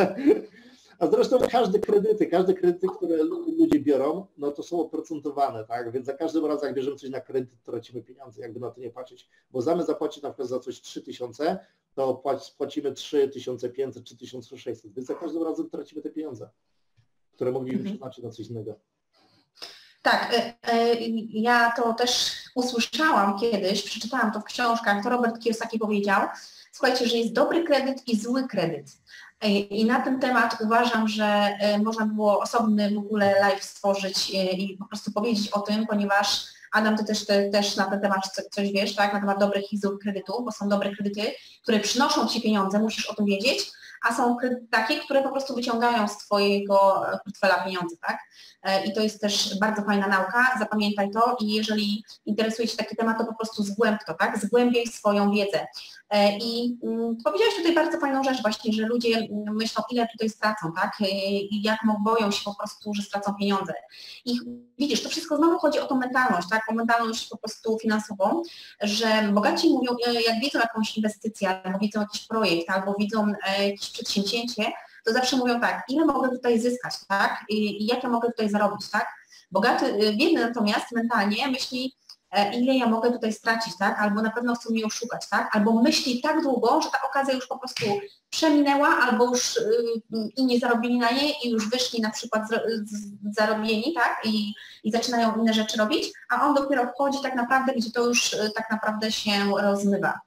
A zresztą każde kredyty, które ludzie biorą, no to są oprocentowane, tak? Więc za każdym razem, jak bierzemy coś na kredyt, to tracimy pieniądze, jakby na to nie patrzeć. Bo zamiast zapłacić na przykład za coś 3000, to płacimy 3500, 3600, więc za każdym razem tracimy te pieniądze, które moglibyśmy przeznaczyć na coś innego. Tak, ja to też usłyszałam kiedyś, przeczytałam to w książkach, to Robert Kiyosaki powiedział, słuchajcie, że jest dobry kredyt i zły kredyt. I na ten temat uważam, że można było osobny w ogóle live stworzyć i po prostu powiedzieć o tym, ponieważ Adam, ty też na ten temat coś wiesz, tak, na temat dobrych i złych kredytów, bo są dobre kredyty, które przynoszą ci pieniądze, musisz o tym wiedzieć, a są kredyty takie, które po prostu wyciągają z twojego portfela pieniądze, tak? I to jest też bardzo fajna nauka, zapamiętaj to i jeżeli interesuje cię taki temat, to po prostu zgłęb to, tak? Zgłębiaj swoją wiedzę. I powiedziałeś tutaj bardzo fajną rzecz właśnie, że ludzie myślą, ile tutaj stracą, tak? I jak boją się po prostu, że stracą pieniądze. I widzisz, to wszystko znowu chodzi o tą mentalność, tak? O mentalność po prostu finansową, że bogaci mówią, jak widzą jakąś inwestycję, albo widzą jakiś projekt, albo widzą jakieś przedsięwzięcie, to zawsze mówią tak, ile mogę tutaj zyskać, tak? I jak ja mogę tutaj zarobić, tak? Bogaty, biedny natomiast mentalnie myśli, ile ja mogę tutaj stracić, tak? Albo na pewno chcą mnie oszukać, tak? Albo myśli tak długo, że ta okazja już po prostu przeminęła, albo już inni zarobili na niej i już wyszli na przykład zarobieni, tak? I zaczynają inne rzeczy robić, a on dopiero wchodzi tak naprawdę, gdzie to już tak naprawdę się rozmywa.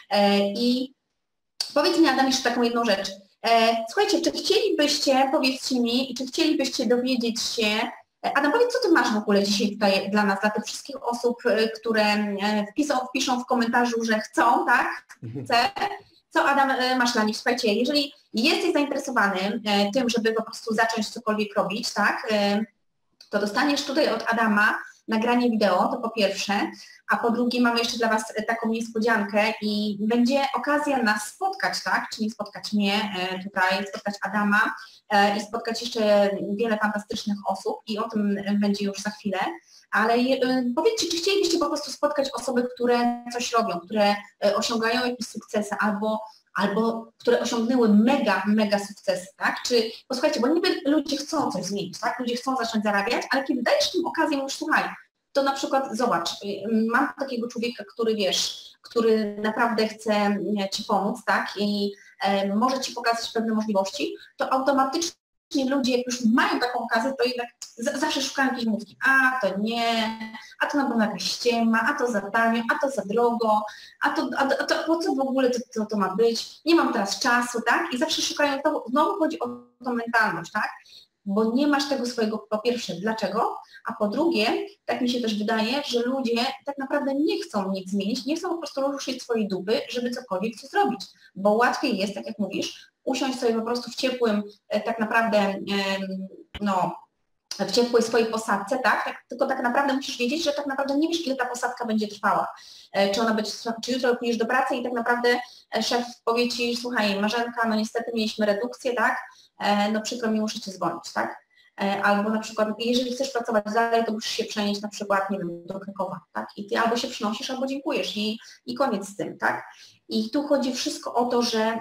I powiedz mi, Adam, jeszcze taką jedną rzecz. Słuchajcie, czy chcielibyście, powiedzcie mi, czy chcielibyście dowiedzieć się, Adam, powiedz, co ty masz w ogóle dzisiaj tutaj dla nas, dla tych wszystkich osób, które wpiszą w komentarzu, że chcą, tak? Chcę. Co, Adam, masz dla nich? Słuchajcie, jeżeli jesteś zainteresowany tym, żeby po prostu zacząć cokolwiek robić, tak, to dostaniesz tutaj od Adama nagranie wideo, to po pierwsze, a po drugie mamy jeszcze dla Was taką niespodziankę i będzie okazja nas spotkać, tak, czyli spotkać mnie tutaj, spotkać Adama i spotkać jeszcze wiele fantastycznych osób i o tym będzie już za chwilę, ale powiedzcie, czy chcielibyście po prostu spotkać osoby, które coś robią, które osiągają jakieś sukcesy albo które osiągnęły mega sukcesy, tak? Czy, posłuchajcie, bo niby ludzie chcą coś zmienić, tak? Ludzie chcą zacząć zarabiać, ale kiedy dajesz im okazję, mówisz, słuchaj, to na przykład zobacz, mam takiego człowieka, który wiesz, który naprawdę chce Ci pomóc, tak? I może Ci pokazać pewne możliwości, to automatycznie ludzie, jak już mają taką okazję, to jednak zawsze szukają jakiejś mózgi. A to nie, a to na pewno jakaś ściema, a to za tanio, a to za drogo, a to po co w ogóle to ma być, nie mam teraz czasu, tak? I zawsze szukają, to znowu chodzi o tą mentalność, tak? Bo nie masz tego swojego, po pierwsze, dlaczego, a po drugie, tak mi się też wydaje, że ludzie tak naprawdę nie chcą nic zmienić, nie chcą po prostu ruszyć swojej dupy, żeby cokolwiek coś zrobić, bo łatwiej jest, tak jak mówisz, usiąść sobie po prostu w ciepłym, tak naprawdę, no, w ciepłej swojej posadce, tak? Tylko tak naprawdę musisz wiedzieć, że tak naprawdę nie wiesz, ile ta posadka będzie trwała. Czy jutro pójdziesz do pracy i tak naprawdę szef powie Ci, słuchaj, Marzenka, no niestety mieliśmy redukcję, tak? No przykro mi, muszę Cię zwolnić, tak? Albo na przykład, jeżeli chcesz pracować dalej, to musisz się przenieść na przykład, nie wiem, do Krakowa, tak? I Ty albo się przynosisz, albo dziękujesz i koniec z tym, tak? I tu chodzi wszystko o to, że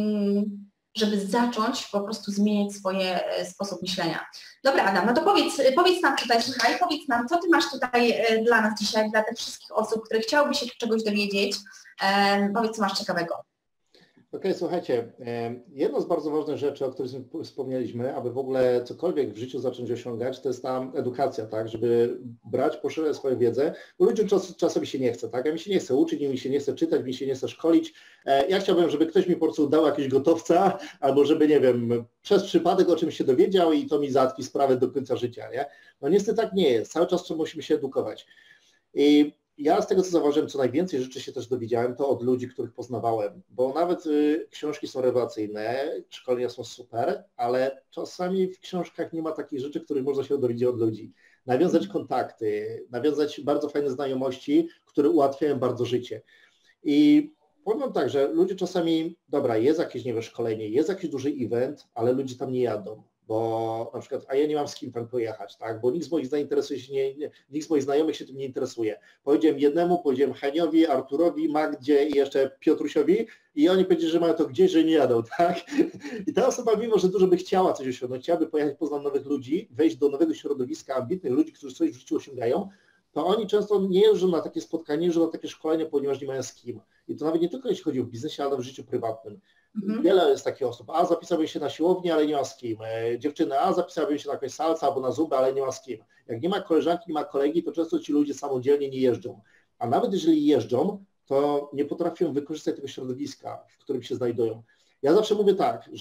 żeby zacząć po prostu zmieniać swoje sposób myślenia. Dobra, Adam, no to powiedz nam tutaj, słuchaj, powiedz nam, co Ty masz tutaj dla nas dzisiaj, dla tych wszystkich osób, które chciałyby się czegoś dowiedzieć. Powiedz, co masz ciekawego. Okej, słuchajcie, jedną z bardzo ważnych rzeczy, o których wspomnieliśmy, aby w ogóle cokolwiek w życiu zacząć osiągać, to jest ta edukacja, tak, żeby brać, poszerzać swoją wiedzę, bo ludziom czasami się nie chce, tak, a mi się nie chce uczyć, mi się nie chce czytać, mi się nie chce szkolić. Ja chciałbym, żeby ktoś mi po prostu dał jakiegoś gotowca, albo żeby, nie wiem, przez przypadek o czymś się dowiedział i to mi załatwi sprawę do końca życia, nie? No niestety tak nie jest, cały czas musimy się edukować. I ja z tego, co zauważyłem, co najwięcej rzeczy się też dowiedziałem, to od ludzi, których poznawałem, bo nawet książki są rewelacyjne, szkolenia są super, ale czasami w książkach nie ma takich rzeczy, których można się dowiedzieć od ludzi. Nawiązać kontakty, nawiązać bardzo fajne znajomości, które ułatwiają bardzo życie. I powiem tak, że ludzie czasami, dobra, jest jakieś, nie wiem, szkolenie, jest jakiś duży event, ale ludzie tam nie jadą, bo na przykład, a ja nie mam z kim tam pojechać, tak, bo nikt z moich nikt z moich znajomych się tym nie interesuje. Powiedziałem jednemu, powiedziałem Heniowi, Arturowi, Magdzie i jeszcze Piotrusiowi i oni powiedzieli, że mają to gdzieś, że nie jadą, tak? I ta osoba, mimo że dużo by chciała coś osiągnąć, chciałaby pojechać, poznać nowych ludzi, wejść do nowego środowiska ambitnych ludzi, którzy coś w życiu osiągają, to oni często nie jeżdżą na takie spotkanie, jeżdżą na takie szkolenia, ponieważ nie mają z kim. I to nawet nie tylko jeśli chodzi o biznesie, ale w życiu prywatnym. Wiele jest takich osób, a zapisałbym się na siłownię, ale nie ma z kim. Dziewczyny, a zapisałbym się na jakąś salsa albo na zumba, ale nie ma z kim. Jak nie ma koleżanki, nie ma kolegi, to często ci ludzie samodzielnie nie jeżdżą. A nawet jeżeli jeżdżą, to nie potrafią wykorzystać tego środowiska, w którym się znajdują. Ja zawsze mówię tak,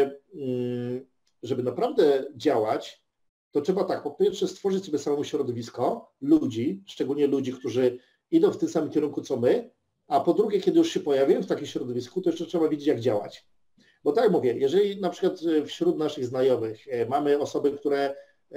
żeby naprawdę działać, to trzeba tak, po pierwsze stworzyć sobie samemu środowisko ludzi, szczególnie ludzi, którzy idą w tym samym kierunku co my, a po drugie, kiedy już się pojawimy w takim środowisku, to jeszcze trzeba wiedzieć, jak działać. Bo tak jak mówię, jeżeli na przykład wśród naszych znajomych mamy osoby, które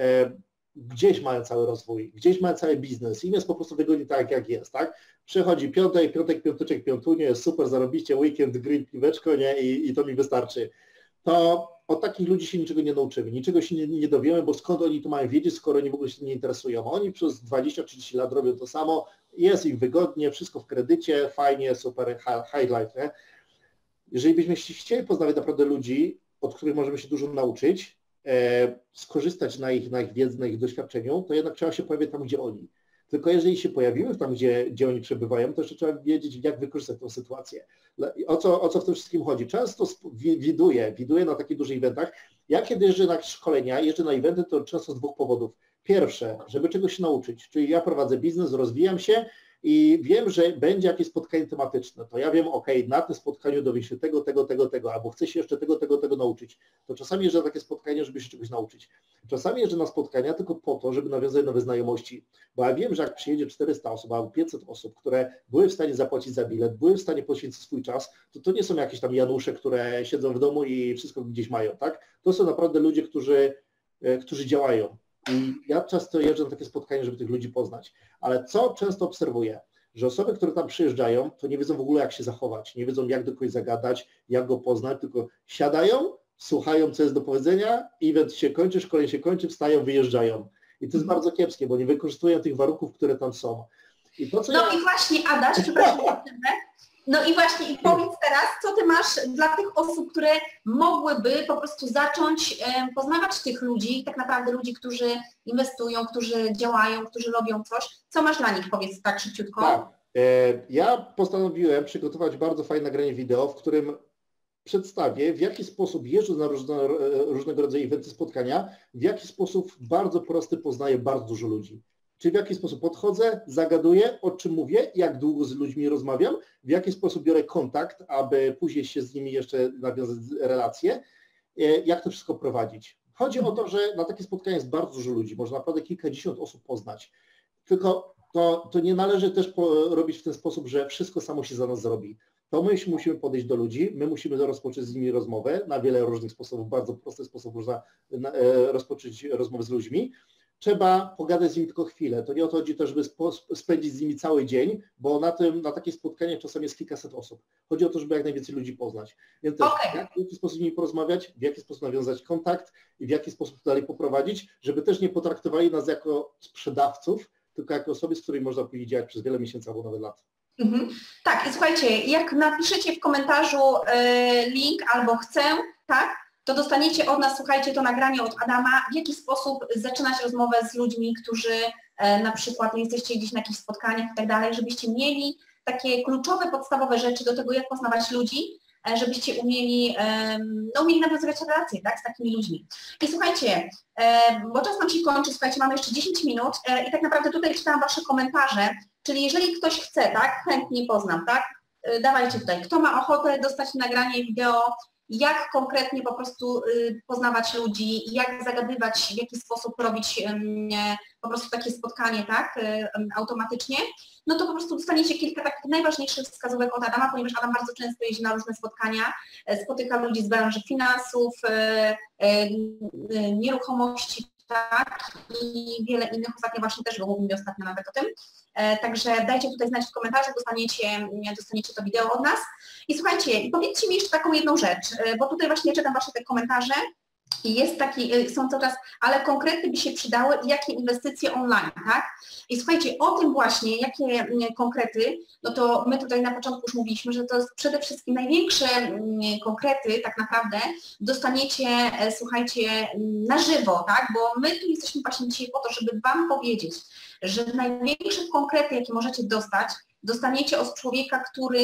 gdzieś mają cały rozwój, gdzieś mają cały biznes, im jest po prostu wygodnie tak, jak jest, tak? Przychodzi piąteczek, piątunie, jest super, zarobicie, weekend, grill, piweczko, nie? I to mi wystarczy. To od takich ludzi się niczego nie nauczymy, niczego się nie dowiemy, bo skąd oni to mają wiedzieć, skoro oni w ogóle się tym nie interesują. Oni przez 20-30 lat robią to samo, jest ich wygodnie, wszystko w kredycie, fajnie, super, high life, nie? Jeżeli byśmy chcieli poznawać naprawdę ludzi, od których możemy się dużo nauczyć, skorzystać na ich wiedzy, na ich doświadczeniu, to jednak trzeba się pojawić tam, gdzie oni. Tylko jeżeli się pojawimy tam, gdzie oni przebywają, to jeszcze trzeba wiedzieć, jak wykorzystać tę sytuację. O co w tym wszystkim chodzi? Często widuję na takich dużych eventach. Ja kiedy jeżdżę na szkolenia, jeżdżę na eventy, to często z dwóch powodów. Pierwsze, żeby czegoś się nauczyć, czyli ja prowadzę biznes, rozwijam się i wiem, że będzie jakieś spotkanie tematyczne, to ja wiem, ok, na tym spotkaniu dowiem się tego, albo chcę się jeszcze tego nauczyć. To czasami jeżdżę na takie spotkanie, żeby się czegoś nauczyć. Czasami jeżdżę na spotkania tylko po to, żeby nawiązać nowe znajomości, bo ja wiem, że jak przyjedzie 400 osób albo 500 osób, które były w stanie zapłacić za bilet, były w stanie poświęcić swój czas, to nie są jakieś tam Janusze, które siedzą w domu i wszystko gdzieś mają, tak? To są naprawdę ludzie, którzy działają. I ja często jeżdżę na takie spotkania, żeby tych ludzi poznać. Ale co często obserwuję? Że osoby, które tam przyjeżdżają, to nie wiedzą w ogóle, jak się zachować, nie wiedzą, jak do kogoś zagadać, jak go poznać, tylko siadają, słuchają, co jest do powiedzenia, event się kończy, szkolenie się kończy, wstają, wyjeżdżają. I to jest bardzo kiepskie, bo nie wykorzystują tych warunków, które tam są. I właśnie, Adaś, przepraszam, no i właśnie, i powiedz teraz, co ty masz dla tych osób, które mogłyby po prostu zacząć poznawać tych ludzi, tak naprawdę ludzi, którzy inwestują, którzy działają, którzy robią coś. Co masz dla nich, powiedz tak szybciutko? Tak. Ja postanowiłem przygotować bardzo fajne nagranie wideo, w którym przedstawię, w jaki sposób jeżdżę na różnego rodzaju eventy, spotkania, w jaki sposób w bardzo prosty poznaję bardzo dużo ludzi. Czyli w jaki sposób podchodzę, zagaduję, o czym mówię, jak długo z ludźmi rozmawiam, w jaki sposób biorę kontakt, aby później się z nimi jeszcze nawiązać relacje, jak to wszystko prowadzić. Chodzi o to, że na takie spotkanie jest bardzo dużo ludzi, można naprawdę kilkadziesiąt osób poznać. Tylko to nie należy też robić w ten sposób, że wszystko samo się za nas zrobi. To my musimy podejść do ludzi, my musimy rozpocząć z nimi rozmowę na wiele różnych sposobów, bardzo prosty sposób można rozpocząć rozmowę z ludźmi. Trzeba pogadać z nimi tylko chwilę. To nie o to chodzi też, żeby spędzić z nimi cały dzień, bo na takie spotkanie czasami jest kilkaset osób. Chodzi o to, żeby jak najwięcej ludzi poznać. Więc też w jaki sposób z nimi porozmawiać, w jaki sposób nawiązać kontakt i w jaki sposób dalej poprowadzić, żeby też nie potraktowali nas jako sprzedawców, tylko jako osoby, z którymi można później działać przez wiele miesięcy albo nawet lat. Tak, i słuchajcie, jak napiszecie w komentarzu link albo chcę, tak, to dostaniecie od nas, słuchajcie, to nagranie od Adama, w jaki sposób zaczynać rozmowę z ludźmi, którzy na przykład nie jesteście gdzieś na jakichś spotkaniach i tak dalej, żebyście mieli takie kluczowe, podstawowe rzeczy do tego, jak poznawać ludzi, żebyście umieli nawiązywać relacje, tak, z takimi ludźmi. I słuchajcie, bo czas nam się kończy, słuchajcie, mamy jeszcze 10 minut i tak naprawdę tutaj czytałam Wasze komentarze, czyli jeżeli ktoś chce, tak, chętnie poznam, tak, dawajcie tutaj, kto ma ochotę dostać nagranie wideo, jak konkretnie po prostu poznawać ludzi, jak zagadywać, w jaki sposób robić po prostu takie spotkanie, tak, automatycznie, no to po prostu dostaniecie kilka takich najważniejszych wskazówek od Adama, ponieważ Adam bardzo często jeździ na różne spotkania, spotyka ludzi z branży finansów, nieruchomości, tak, i wiele innych. Ostatnio właśnie też mówimy ostatnio nawet o tym. Także dajcie tutaj znać w komentarzu, dostaniecie to wideo od nas. I słuchajcie, powiedzcie mi jeszcze taką jedną rzecz, bo tutaj właśnie czytam Wasze te komentarze. I jest taki, są cały czas, ale konkrety by się przydały, jakie inwestycje online, tak? I słuchajcie, o tym właśnie, jakie konkrety, no to my tutaj na początku już mówiliśmy, że to jest przede wszystkim największe konkrety tak naprawdę dostaniecie, słuchajcie, na żywo, tak? Bo my tu jesteśmy właśnie dzisiaj po to, żeby Wam powiedzieć, że największe konkrety, jakie możecie dostać, dostaniecie od człowieka,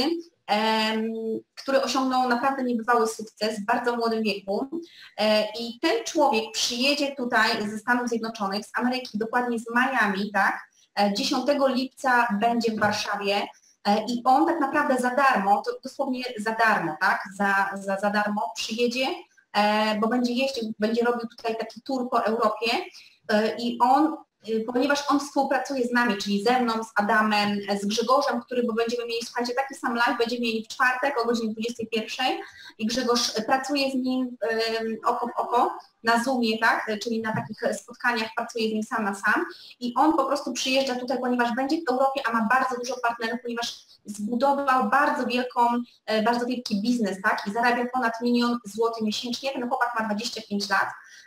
który osiągnął naprawdę niebywały sukces w bardzo młodym wieku i ten człowiek przyjedzie tutaj ze Stanów Zjednoczonych, z Ameryki, dokładnie z Miami, tak? 10 lipca będzie w Warszawie i on tak naprawdę za darmo, to dosłownie za darmo, tak? Za darmo przyjedzie, bo będzie jeździł, będzie robił tutaj taki tour po Europie i on, ponieważ on współpracuje z nami, czyli ze mną, z Adamem, z Grzegorzem, bo będziemy mieli, słuchajcie, taki sam live będziemy mieli w czwartek o godzinie 21 i Grzegorz pracuje z nim oko w oko na Zoomie, tak, czyli na takich spotkaniach pracuje z nim sam na sam i on po prostu przyjeżdża tutaj, ponieważ będzie w Europie, a ma bardzo dużo partnerów, ponieważ zbudował bardzo wielki biznes, tak, i zarabia ponad 1 000 000 złotych miesięcznie. Ten chłopak ma 25 lat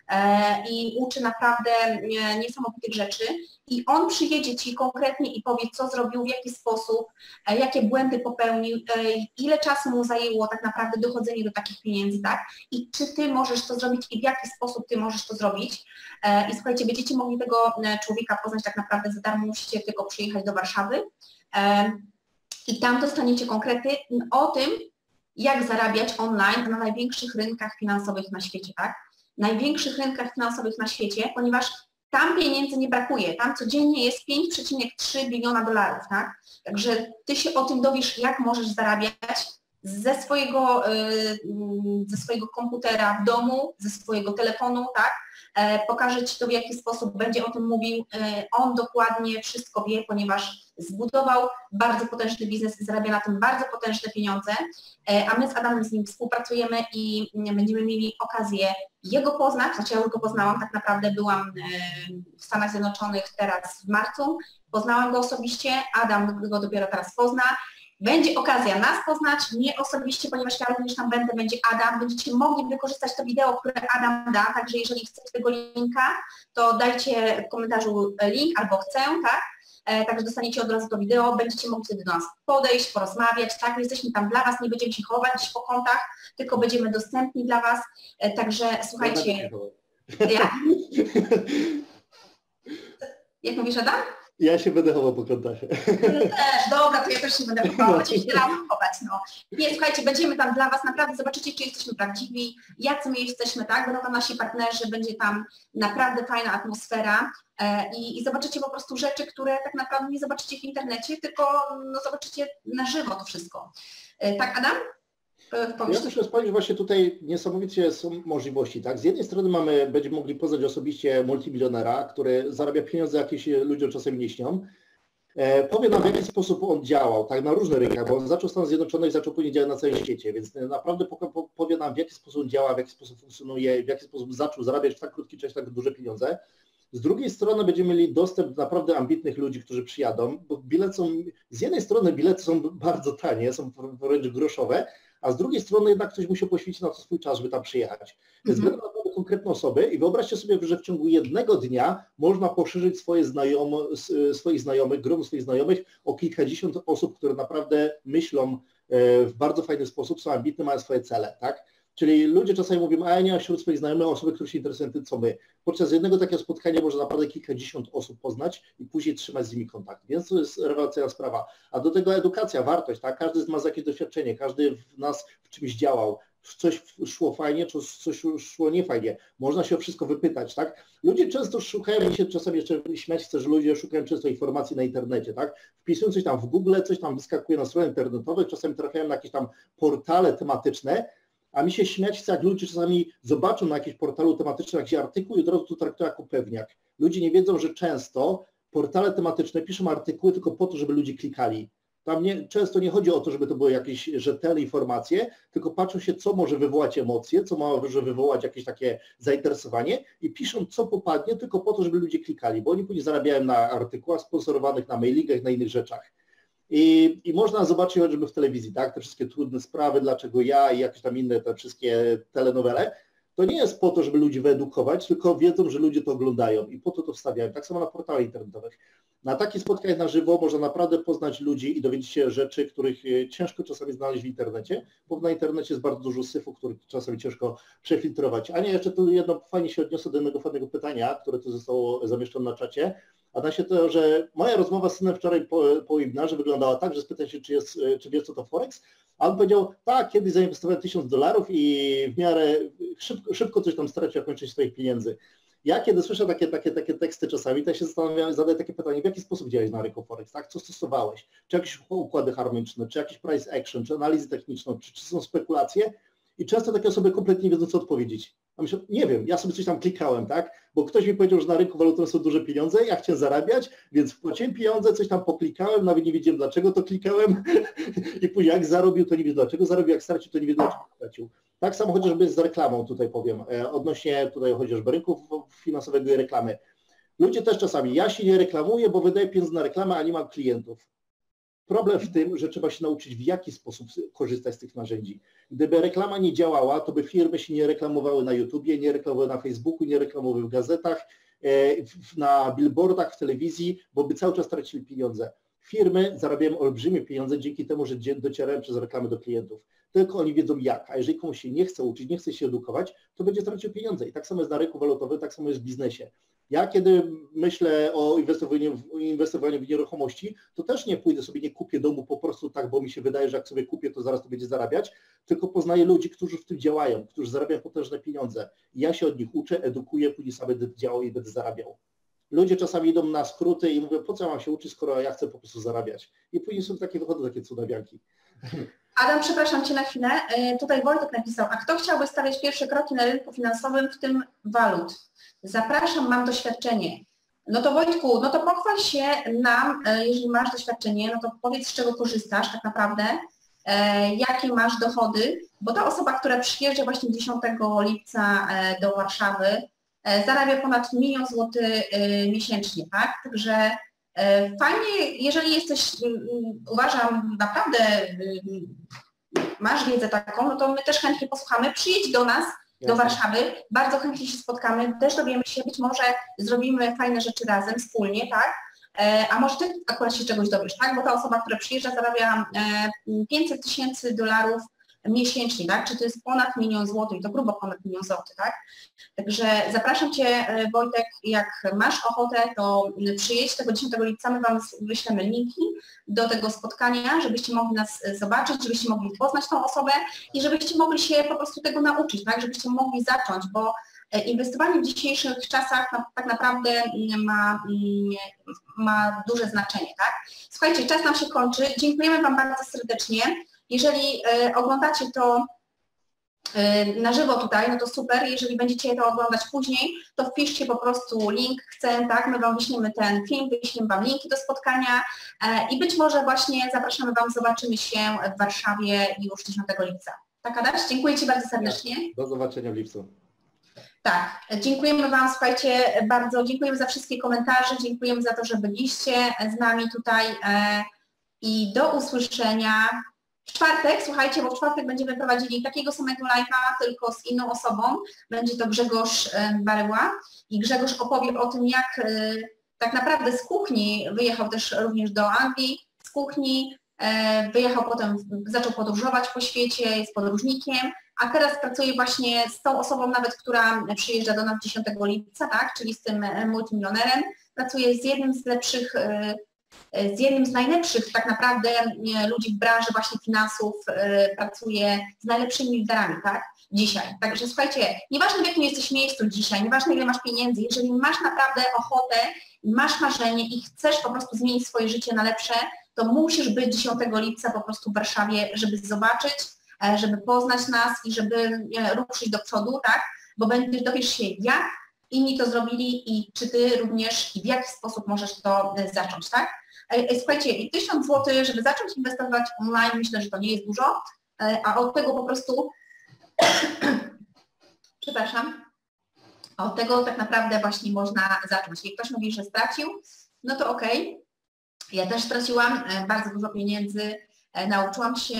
i uczy naprawdę niesamowitych rzeczy i on przyjedzie Ci konkretnie i powie, co zrobił, w jaki sposób, jakie błędy popełnił, ile czasu mu zajęło tak naprawdę dochodzenie do takich pieniędzy, tak, i czy Ty możesz to zrobić i w jaki sposób Ty możesz to zrobić. I słuchajcie, będziecie mogli tego człowieka poznać tak naprawdę za darmo, musicie tylko przyjechać do Warszawy i tam dostaniecie konkrety o tym, jak zarabiać online na największych rynkach finansowych na świecie, tak? Największych rynkach finansowych na świecie, ponieważ tam pieniędzy nie brakuje, tam codziennie jest 5,3 biliona dolarów, tak? Także Ty się o tym dowiesz, jak możesz zarabiać ze swojego komputera w domu, ze swojego telefonu, tak? Pokażę Ci to, w jaki sposób będzie o tym mówił. On dokładnie wszystko wie, ponieważ zbudował bardzo potężny biznes i zarabia na tym bardzo potężne pieniądze, a my z Adamem z nim współpracujemy i będziemy mieli okazję jego poznać, znaczy ja już go poznałam, tak naprawdę byłam w Stanach Zjednoczonych teraz w marcu, poznałam go osobiście, Adam go dopiero teraz pozna. Będzie okazja nas poznać, mnie osobiście, ponieważ ja również tam będę, będzie Adam, będziecie mogli wykorzystać to wideo, które Adam da, także jeżeli chcecie tego linka, to dajcie w komentarzu link albo chcę, tak? Także dostaniecie od razu to wideo, będziecie mogli wtedy do nas podejść, porozmawiać, tak? My jesteśmy tam dla Was, nie będziemy się chować gdzieś po kątach, tylko będziemy dostępni dla Was, także słuchajcie... Jak mówisz, Adam? Ja się będę chował po kontasie. Też, dobra, to ja też się będę chowała, będziemy się razem chować, no. Nie, słuchajcie, będziemy tam dla Was, naprawdę zobaczycie, czy jesteśmy prawdziwi, jacy my jesteśmy, tak? Będą tam nasi partnerzy, będzie tam naprawdę fajna atmosfera i zobaczycie po prostu rzeczy, które tak naprawdę nie zobaczycie w internecie, tylko no, zobaczycie na żywo to wszystko. Tak, Adam? Ja chcę wspomnieć, właśnie tutaj niesamowicie są możliwości, tak? Z jednej strony będziemy mogli poznać osobiście multimilionera, który zarabia pieniądze, jakie się ludziom czasem nie śnią. Powie nam, w jaki sposób on działał, tak, na różnych rynkach, bo on zaczął w Stanach Zjednoczonych, zaczął później działać na całym świecie, więc naprawdę powie nam, w jaki sposób działa, w jaki sposób funkcjonuje, w jaki sposób zaczął zarabiać w tak krótki czas tak duże pieniądze. Z drugiej strony będziemy mieli dostęp do naprawdę ambitnych ludzi, którzy przyjadą, bo z jednej strony bilety są bardzo tanie, są wręcz groszowe, a z drugiej strony jednak ktoś musiał poświęcić na to swój czas, żeby tam przyjechać. Więc będą naprawdę konkretne osoby i wyobraźcie sobie, że w ciągu jednego dnia można poszerzyć swoich znajomych, grono swoich znajomych o kilkadziesiąt osób, które naprawdę myślą w bardzo fajny sposób, są ambitne, mają swoje cele, tak? Czyli ludzie czasami mówią, a ja nie mam wśród swoich znajomych osoby, które się interesują tym, co my. Podczas jednego takiego spotkania można naprawdę kilkadziesiąt osób poznać i później trzymać z nimi kontakt. Więc to jest rewelacyjna sprawa. A do tego edukacja, wartość, tak? Każdy z nas jakieś doświadczenie, każdy z nas w czymś działał. Coś szło fajnie, czy coś szło niefajnie. Można się o wszystko wypytać, tak? Ludzie często szukają, mi się czasami jeszcze śmiać chce, że ludzie szukają często informacji na internecie, tak? Wpisują coś tam w Google, coś tam wyskakuje na stronach internetowych, czasami trafiają na jakieś tam portale tematyczne, a mi się śmiać chce, jak ludzie czasami zobaczą na jakimś portalu tematycznym jakiś artykuł i od razu to traktują jako pewniak. Ludzie nie wiedzą, że często portale tematyczne piszą artykuły tylko po to, żeby ludzie klikali. Tam często nie chodzi o to, żeby to były jakieś rzetelne informacje, tylko patrzą się, co może wywołać emocje, co może wywołać jakieś takie zainteresowanie i piszą, co popadnie, tylko po to, żeby ludzie klikali, bo oni później zarabiają na artykułach sponsorowanych, na mailingach, na innych rzeczach. I można zobaczyć chociażby w telewizji, tak, te wszystkie trudne sprawy, dlaczego ja i jakieś tam inne te wszystkie telenowele, to nie jest po to, żeby ludzi wyedukować, tylko wiedzą, że ludzie to oglądają i po to wstawiają. Tak samo na portalach internetowych. Na takich spotkaniach na żywo można naprawdę poznać ludzi i dowiedzieć się rzeczy, których ciężko czasami znaleźć w internecie, bo na internecie jest bardzo dużo syfu, który czasami ciężko przefiltrować. Ania, jeszcze tu jedno fajnie się odniosę do jednego fajnego pytania, które tu zostało zamieszczone na czacie. A na się to, że moja rozmowa z synem wczoraj po webinarze wyglądała tak, że spytał się, czy wiesz, co to Forex, a on powiedział, tak, kiedyś zainwestowałem $1000 i w miarę szybko coś tam stracił, jak kończyć swoich pieniędzy. Ja kiedy słyszę takie teksty czasami, to się zastanawiam, zadaję takie pytanie, w jaki sposób działałeś na rynku Forex, tak? Co stosowałeś? Czy jakieś układy harmoniczne, czy jakiś price action, czy analizę techniczną, czy są spekulacje? I często takie osoby kompletnie nie wiedzą, co odpowiedzieć. A myślę, nie wiem, ja sobie coś tam klikałem, tak? Bo ktoś mi powiedział, że na rynku walutowym są duże pieniądze, ja chciałem zarabiać, więc wpłaciłem pieniądze, coś tam poklikałem, nawet nie wiedziałem, dlaczego to klikałem i później jak zarobił, to nie wiem dlaczego zarobił, jak stracił, to nie wiem dlaczego stracił. Tak samo chociażby z reklamą tutaj powiem, odnośnie tutaj chociażby rynku finansowego i reklamy. Ludzie też czasami, ja się nie reklamuję, bo wydaję pieniądze na reklamę, a nie mam klientów. Problem w tym, że trzeba się nauczyć, w jaki sposób korzystać z tych narzędzi. Gdyby reklama nie działała, to by firmy się nie reklamowały na YouTubie, nie reklamowały na Facebooku, nie reklamowały w gazetach, na billboardach, w telewizji, bo by cały czas tracili pieniądze. Firmy zarabiają olbrzymie pieniądze dzięki temu, że docierają przez reklamy do klientów. Tylko oni wiedzą jak, a jeżeli komuś się nie chce uczyć, nie chce się edukować, to będzie tracił pieniądze. I tak samo jest na rynku walutowym, tak samo jest w biznesie. Ja kiedy myślę o inwestowaniu w nieruchomości, to też nie pójdę sobie, nie kupię domu po prostu tak, bo mi się wydaje, że jak sobie kupię, to zaraz to będzie zarabiać, tylko poznaję ludzi, którzy w tym działają, którzy zarabiają potężne pieniądze. I ja się od nich uczę, edukuję, później sam będę działał i będę zarabiał. Ludzie czasami idą na skróty i mówią, po co mam się uczyć, skoro ja chcę po prostu zarabiać. I później są wychodzą takie cudawianki. Adam, przepraszam Cię na chwilę. Tutaj Wojtek napisał, a kto chciałby stawiać pierwsze kroki na rynku finansowym, w tym walut? Zapraszam, mam doświadczenie. No to Wojtku, no to pochwal się nam, jeżeli masz doświadczenie, no to powiedz, z czego korzystasz tak naprawdę, jakie masz dochody, bo ta osoba, która przyjeżdża właśnie 10 lipca do Warszawy, zarabia ponad 1 000 000 złotych miesięcznie, tak? Także fajnie, jeżeli jesteś, uważam, naprawdę masz wiedzę taką, no to my też chętnie posłuchamy. Przyjedź do nas, do Warszawy, bardzo chętnie się spotkamy, też dowiemy się, być może zrobimy fajne rzeczy razem, wspólnie, tak? A może Ty akurat się czegoś dowiesz, tak? Bo ta osoba, która przyjeżdża, zarabia $500 000 miesięcznie, tak? Czy to jest ponad 1 000 000 złotych, to grubo ponad 1 000 000 złotych, tak? Także zapraszam Cię, Wojtek, jak masz ochotę, to przyjedź tego 10 lipca, my Wam wyślemy linki do tego spotkania, żebyście mogli nas zobaczyć, żebyście mogli poznać tą osobę i żebyście mogli się po prostu tego nauczyć, tak? Żebyście mogli zacząć, bo inwestowanie w dzisiejszych czasach tak naprawdę ma duże znaczenie, tak? Słuchajcie, czas nam się kończy. Dziękujemy Wam bardzo serdecznie. Jeżeli oglądacie to na żywo tutaj, no to super. Jeżeli będziecie to oglądać później, to wpiszcie po prostu link, chcę, tak? My Wam wyślemy ten film, wyślemy Wam linki do spotkania i być może właśnie zapraszamy Wam, zobaczymy się w Warszawie już 10 lipca. Tak, Adaś? Dziękuję Ci bardzo serdecznie. Do zobaczenia w lipcu. Tak, dziękujemy Wam, słuchajcie, bardzo dziękujemy za wszystkie komentarze, dziękujemy za to, że byliście z nami tutaj i do usłyszenia w czwartek. Słuchajcie, bo w czwartek będziemy prowadzili takiego samego live'a, tylko z inną osobą. Będzie to Grzegorz Baryła i Grzegorz opowie o tym, jak tak naprawdę z kuchni wyjechał też również do Anglii, z kuchni wyjechał potem, zaczął podróżować po świecie, jest podróżnikiem, a teraz pracuje właśnie z tą osobą nawet, która przyjeżdża do nas 10 lipca, tak, czyli z tym multimilionerem. Pracuje z jednym z lepszych, z jednym z najlepszych tak naprawdę ludzi w branży właśnie finansów, pracuje z najlepszymi liderami, tak, dzisiaj. Także słuchajcie, nieważne w jakim jesteś miejscu dzisiaj, nieważne ile masz pieniędzy, jeżeli masz naprawdę ochotę, masz marzenie i chcesz po prostu zmienić swoje życie na lepsze, to musisz być 10 lipca po prostu w Warszawie, żeby zobaczyć, żeby poznać nas i żeby ruszyć do przodu, tak? Bo dowiesz się, jak inni to zrobili i czy Ty również i w jaki sposób możesz to zacząć, tak? Słuchajcie, 1000 zł, żeby zacząć inwestować online, myślę, że to nie jest dużo, a od tego po prostu, przepraszam, od tego tak naprawdę właśnie można zacząć. Jeśli ktoś mówi, że stracił, no to okej. Ja też straciłam bardzo dużo pieniędzy, nauczyłam się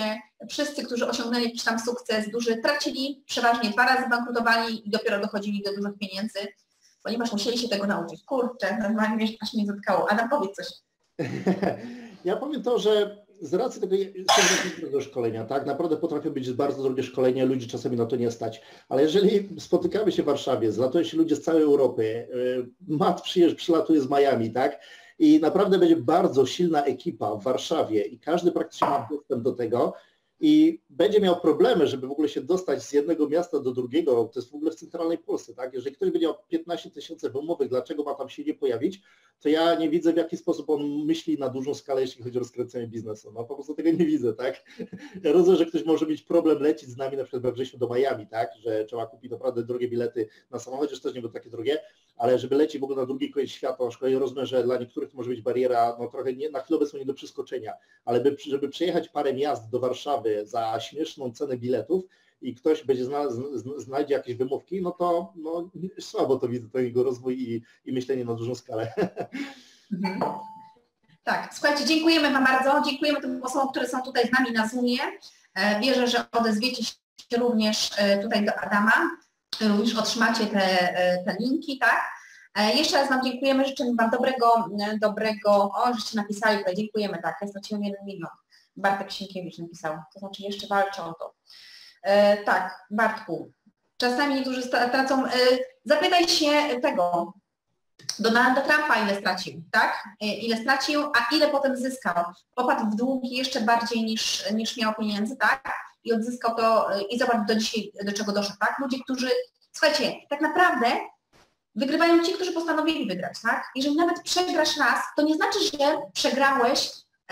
wszyscy, którzy osiągnęli jakiś tam sukces duży, tracili, przeważnie 2 razy bankrutowali i dopiero dochodzili do dużych pieniędzy, ponieważ musieli się tego nauczyć. Kurczę, normalnie aż mnie zatkało. Adam, powiedz coś. Ja powiem to, że z racji tego szkolenia, tak, naprawdę potrafią być bardzo drogie szkolenia, ludzi czasami na to nie stać, ale jeżeli spotykamy się w Warszawie, zlatują się ludzie z całej Europy, Matt przylatuje z Miami, tak, i naprawdę będzie bardzo silna ekipa w Warszawie i każdy praktycznie ma dostęp do tego i będzie miał problemy, żeby w ogóle się dostać z jednego miasta do drugiego, to jest w ogóle w centralnej Polsce, tak? Jeżeli ktoś będzie miał 15 000 wymowy, dlaczego ma tam się nie pojawić, to ja nie widzę, w jaki sposób on myśli na dużą skalę, jeśli chodzi o rozkręcenie biznesu. No po prostu tego nie widzę, tak? Ja rozumiem, że ktoś może mieć problem lecieć z nami na przykład we wrześniu do Miami, tak? Że trzeba kupić naprawdę drogie bilety na samochód, chociaż też nie były takie drogie, ale żeby lecieć w ogóle na drugi koniec świata, ja rozumiem, że dla niektórych to może być bariera, no trochę nie, na chwilę obecną nie do przeskoczenia, ale żeby przejechać parę miast do Warszawy za śmieszną cenę biletów i ktoś będzie znajdzie jakieś wymówki, no to no, słabo to widzę, ten jego rozwój i myślenie na dużą skalę. Mhm. Tak, słuchajcie, dziękujemy Wam bardzo, dziękujemy tym osobom, które są tutaj z nami na Zoomie. Wierzę, że odezwiecie się również tutaj do Adama, również otrzymacie te linki, tak? Jeszcze raz Wam dziękujemy, życzymy Wam dobrego, o, żeście napisali tutaj, dziękujemy, tak, ja straciłem 1 milion. Bartek Sienkiewicz napisał, to znaczy jeszcze walczę o to. Tak, Bartku, czasami niektórzy tracą, zapytaj się tego, Donalda Trumpa ile stracił, tak? Ile stracił, a ile potem zyskał. Popadł w długi jeszcze bardziej niż miał pieniędzy, tak? I odzyskał to i zobacz do dzisiaj, do czego doszedł, tak? Ludzie, którzy, słuchajcie, tak naprawdę wygrywają ci, którzy postanowili wygrać, tak? Jeżeli nawet przegrasz raz, to nie znaczy, że przegrałeś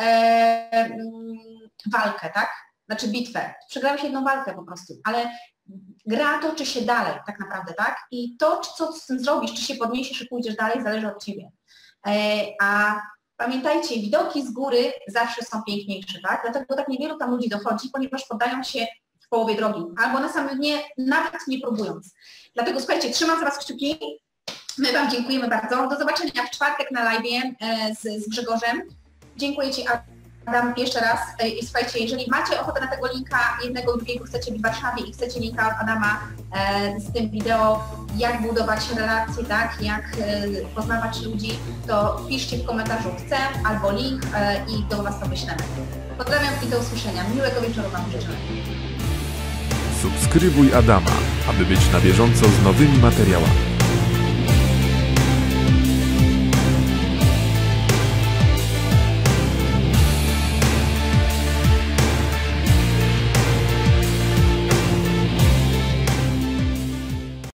walkę, tak? Znaczy bitwę. Przegrałeś jedną walkę po prostu, ale gra toczy się dalej tak naprawdę, tak? I to, co z tym zrobisz, czy się podniesiesz i pójdziesz dalej, zależy od Ciebie. A pamiętajcie, widoki z góry zawsze są piękniejsze, tak? Dlatego tak niewielu tam ludzi dochodzi, ponieważ poddają się w połowie drogi, albo na samym dnie, nawet nie próbując. Dlatego słuchajcie, trzymam za Was kciuki. My Wam dziękujemy bardzo. Do zobaczenia w czwartek na live z Grzegorzem. Dziękuję Ci, Adam, jeszcze raz. I słuchajcie, jeżeli macie ochotę na tego linka, jednego i drugiego, chcecie być w Warszawie i chcecie linka od Adama z tym wideo, jak budować relacje, tak, jak poznawać ludzi, to piszcie w komentarzu chcę albo link i do Was to wyślemy. Pozdrawiam i do usłyszenia. Miłego wieczoru Wam życzę. Subskrybuj Adama, aby być na bieżąco z nowymi materiałami.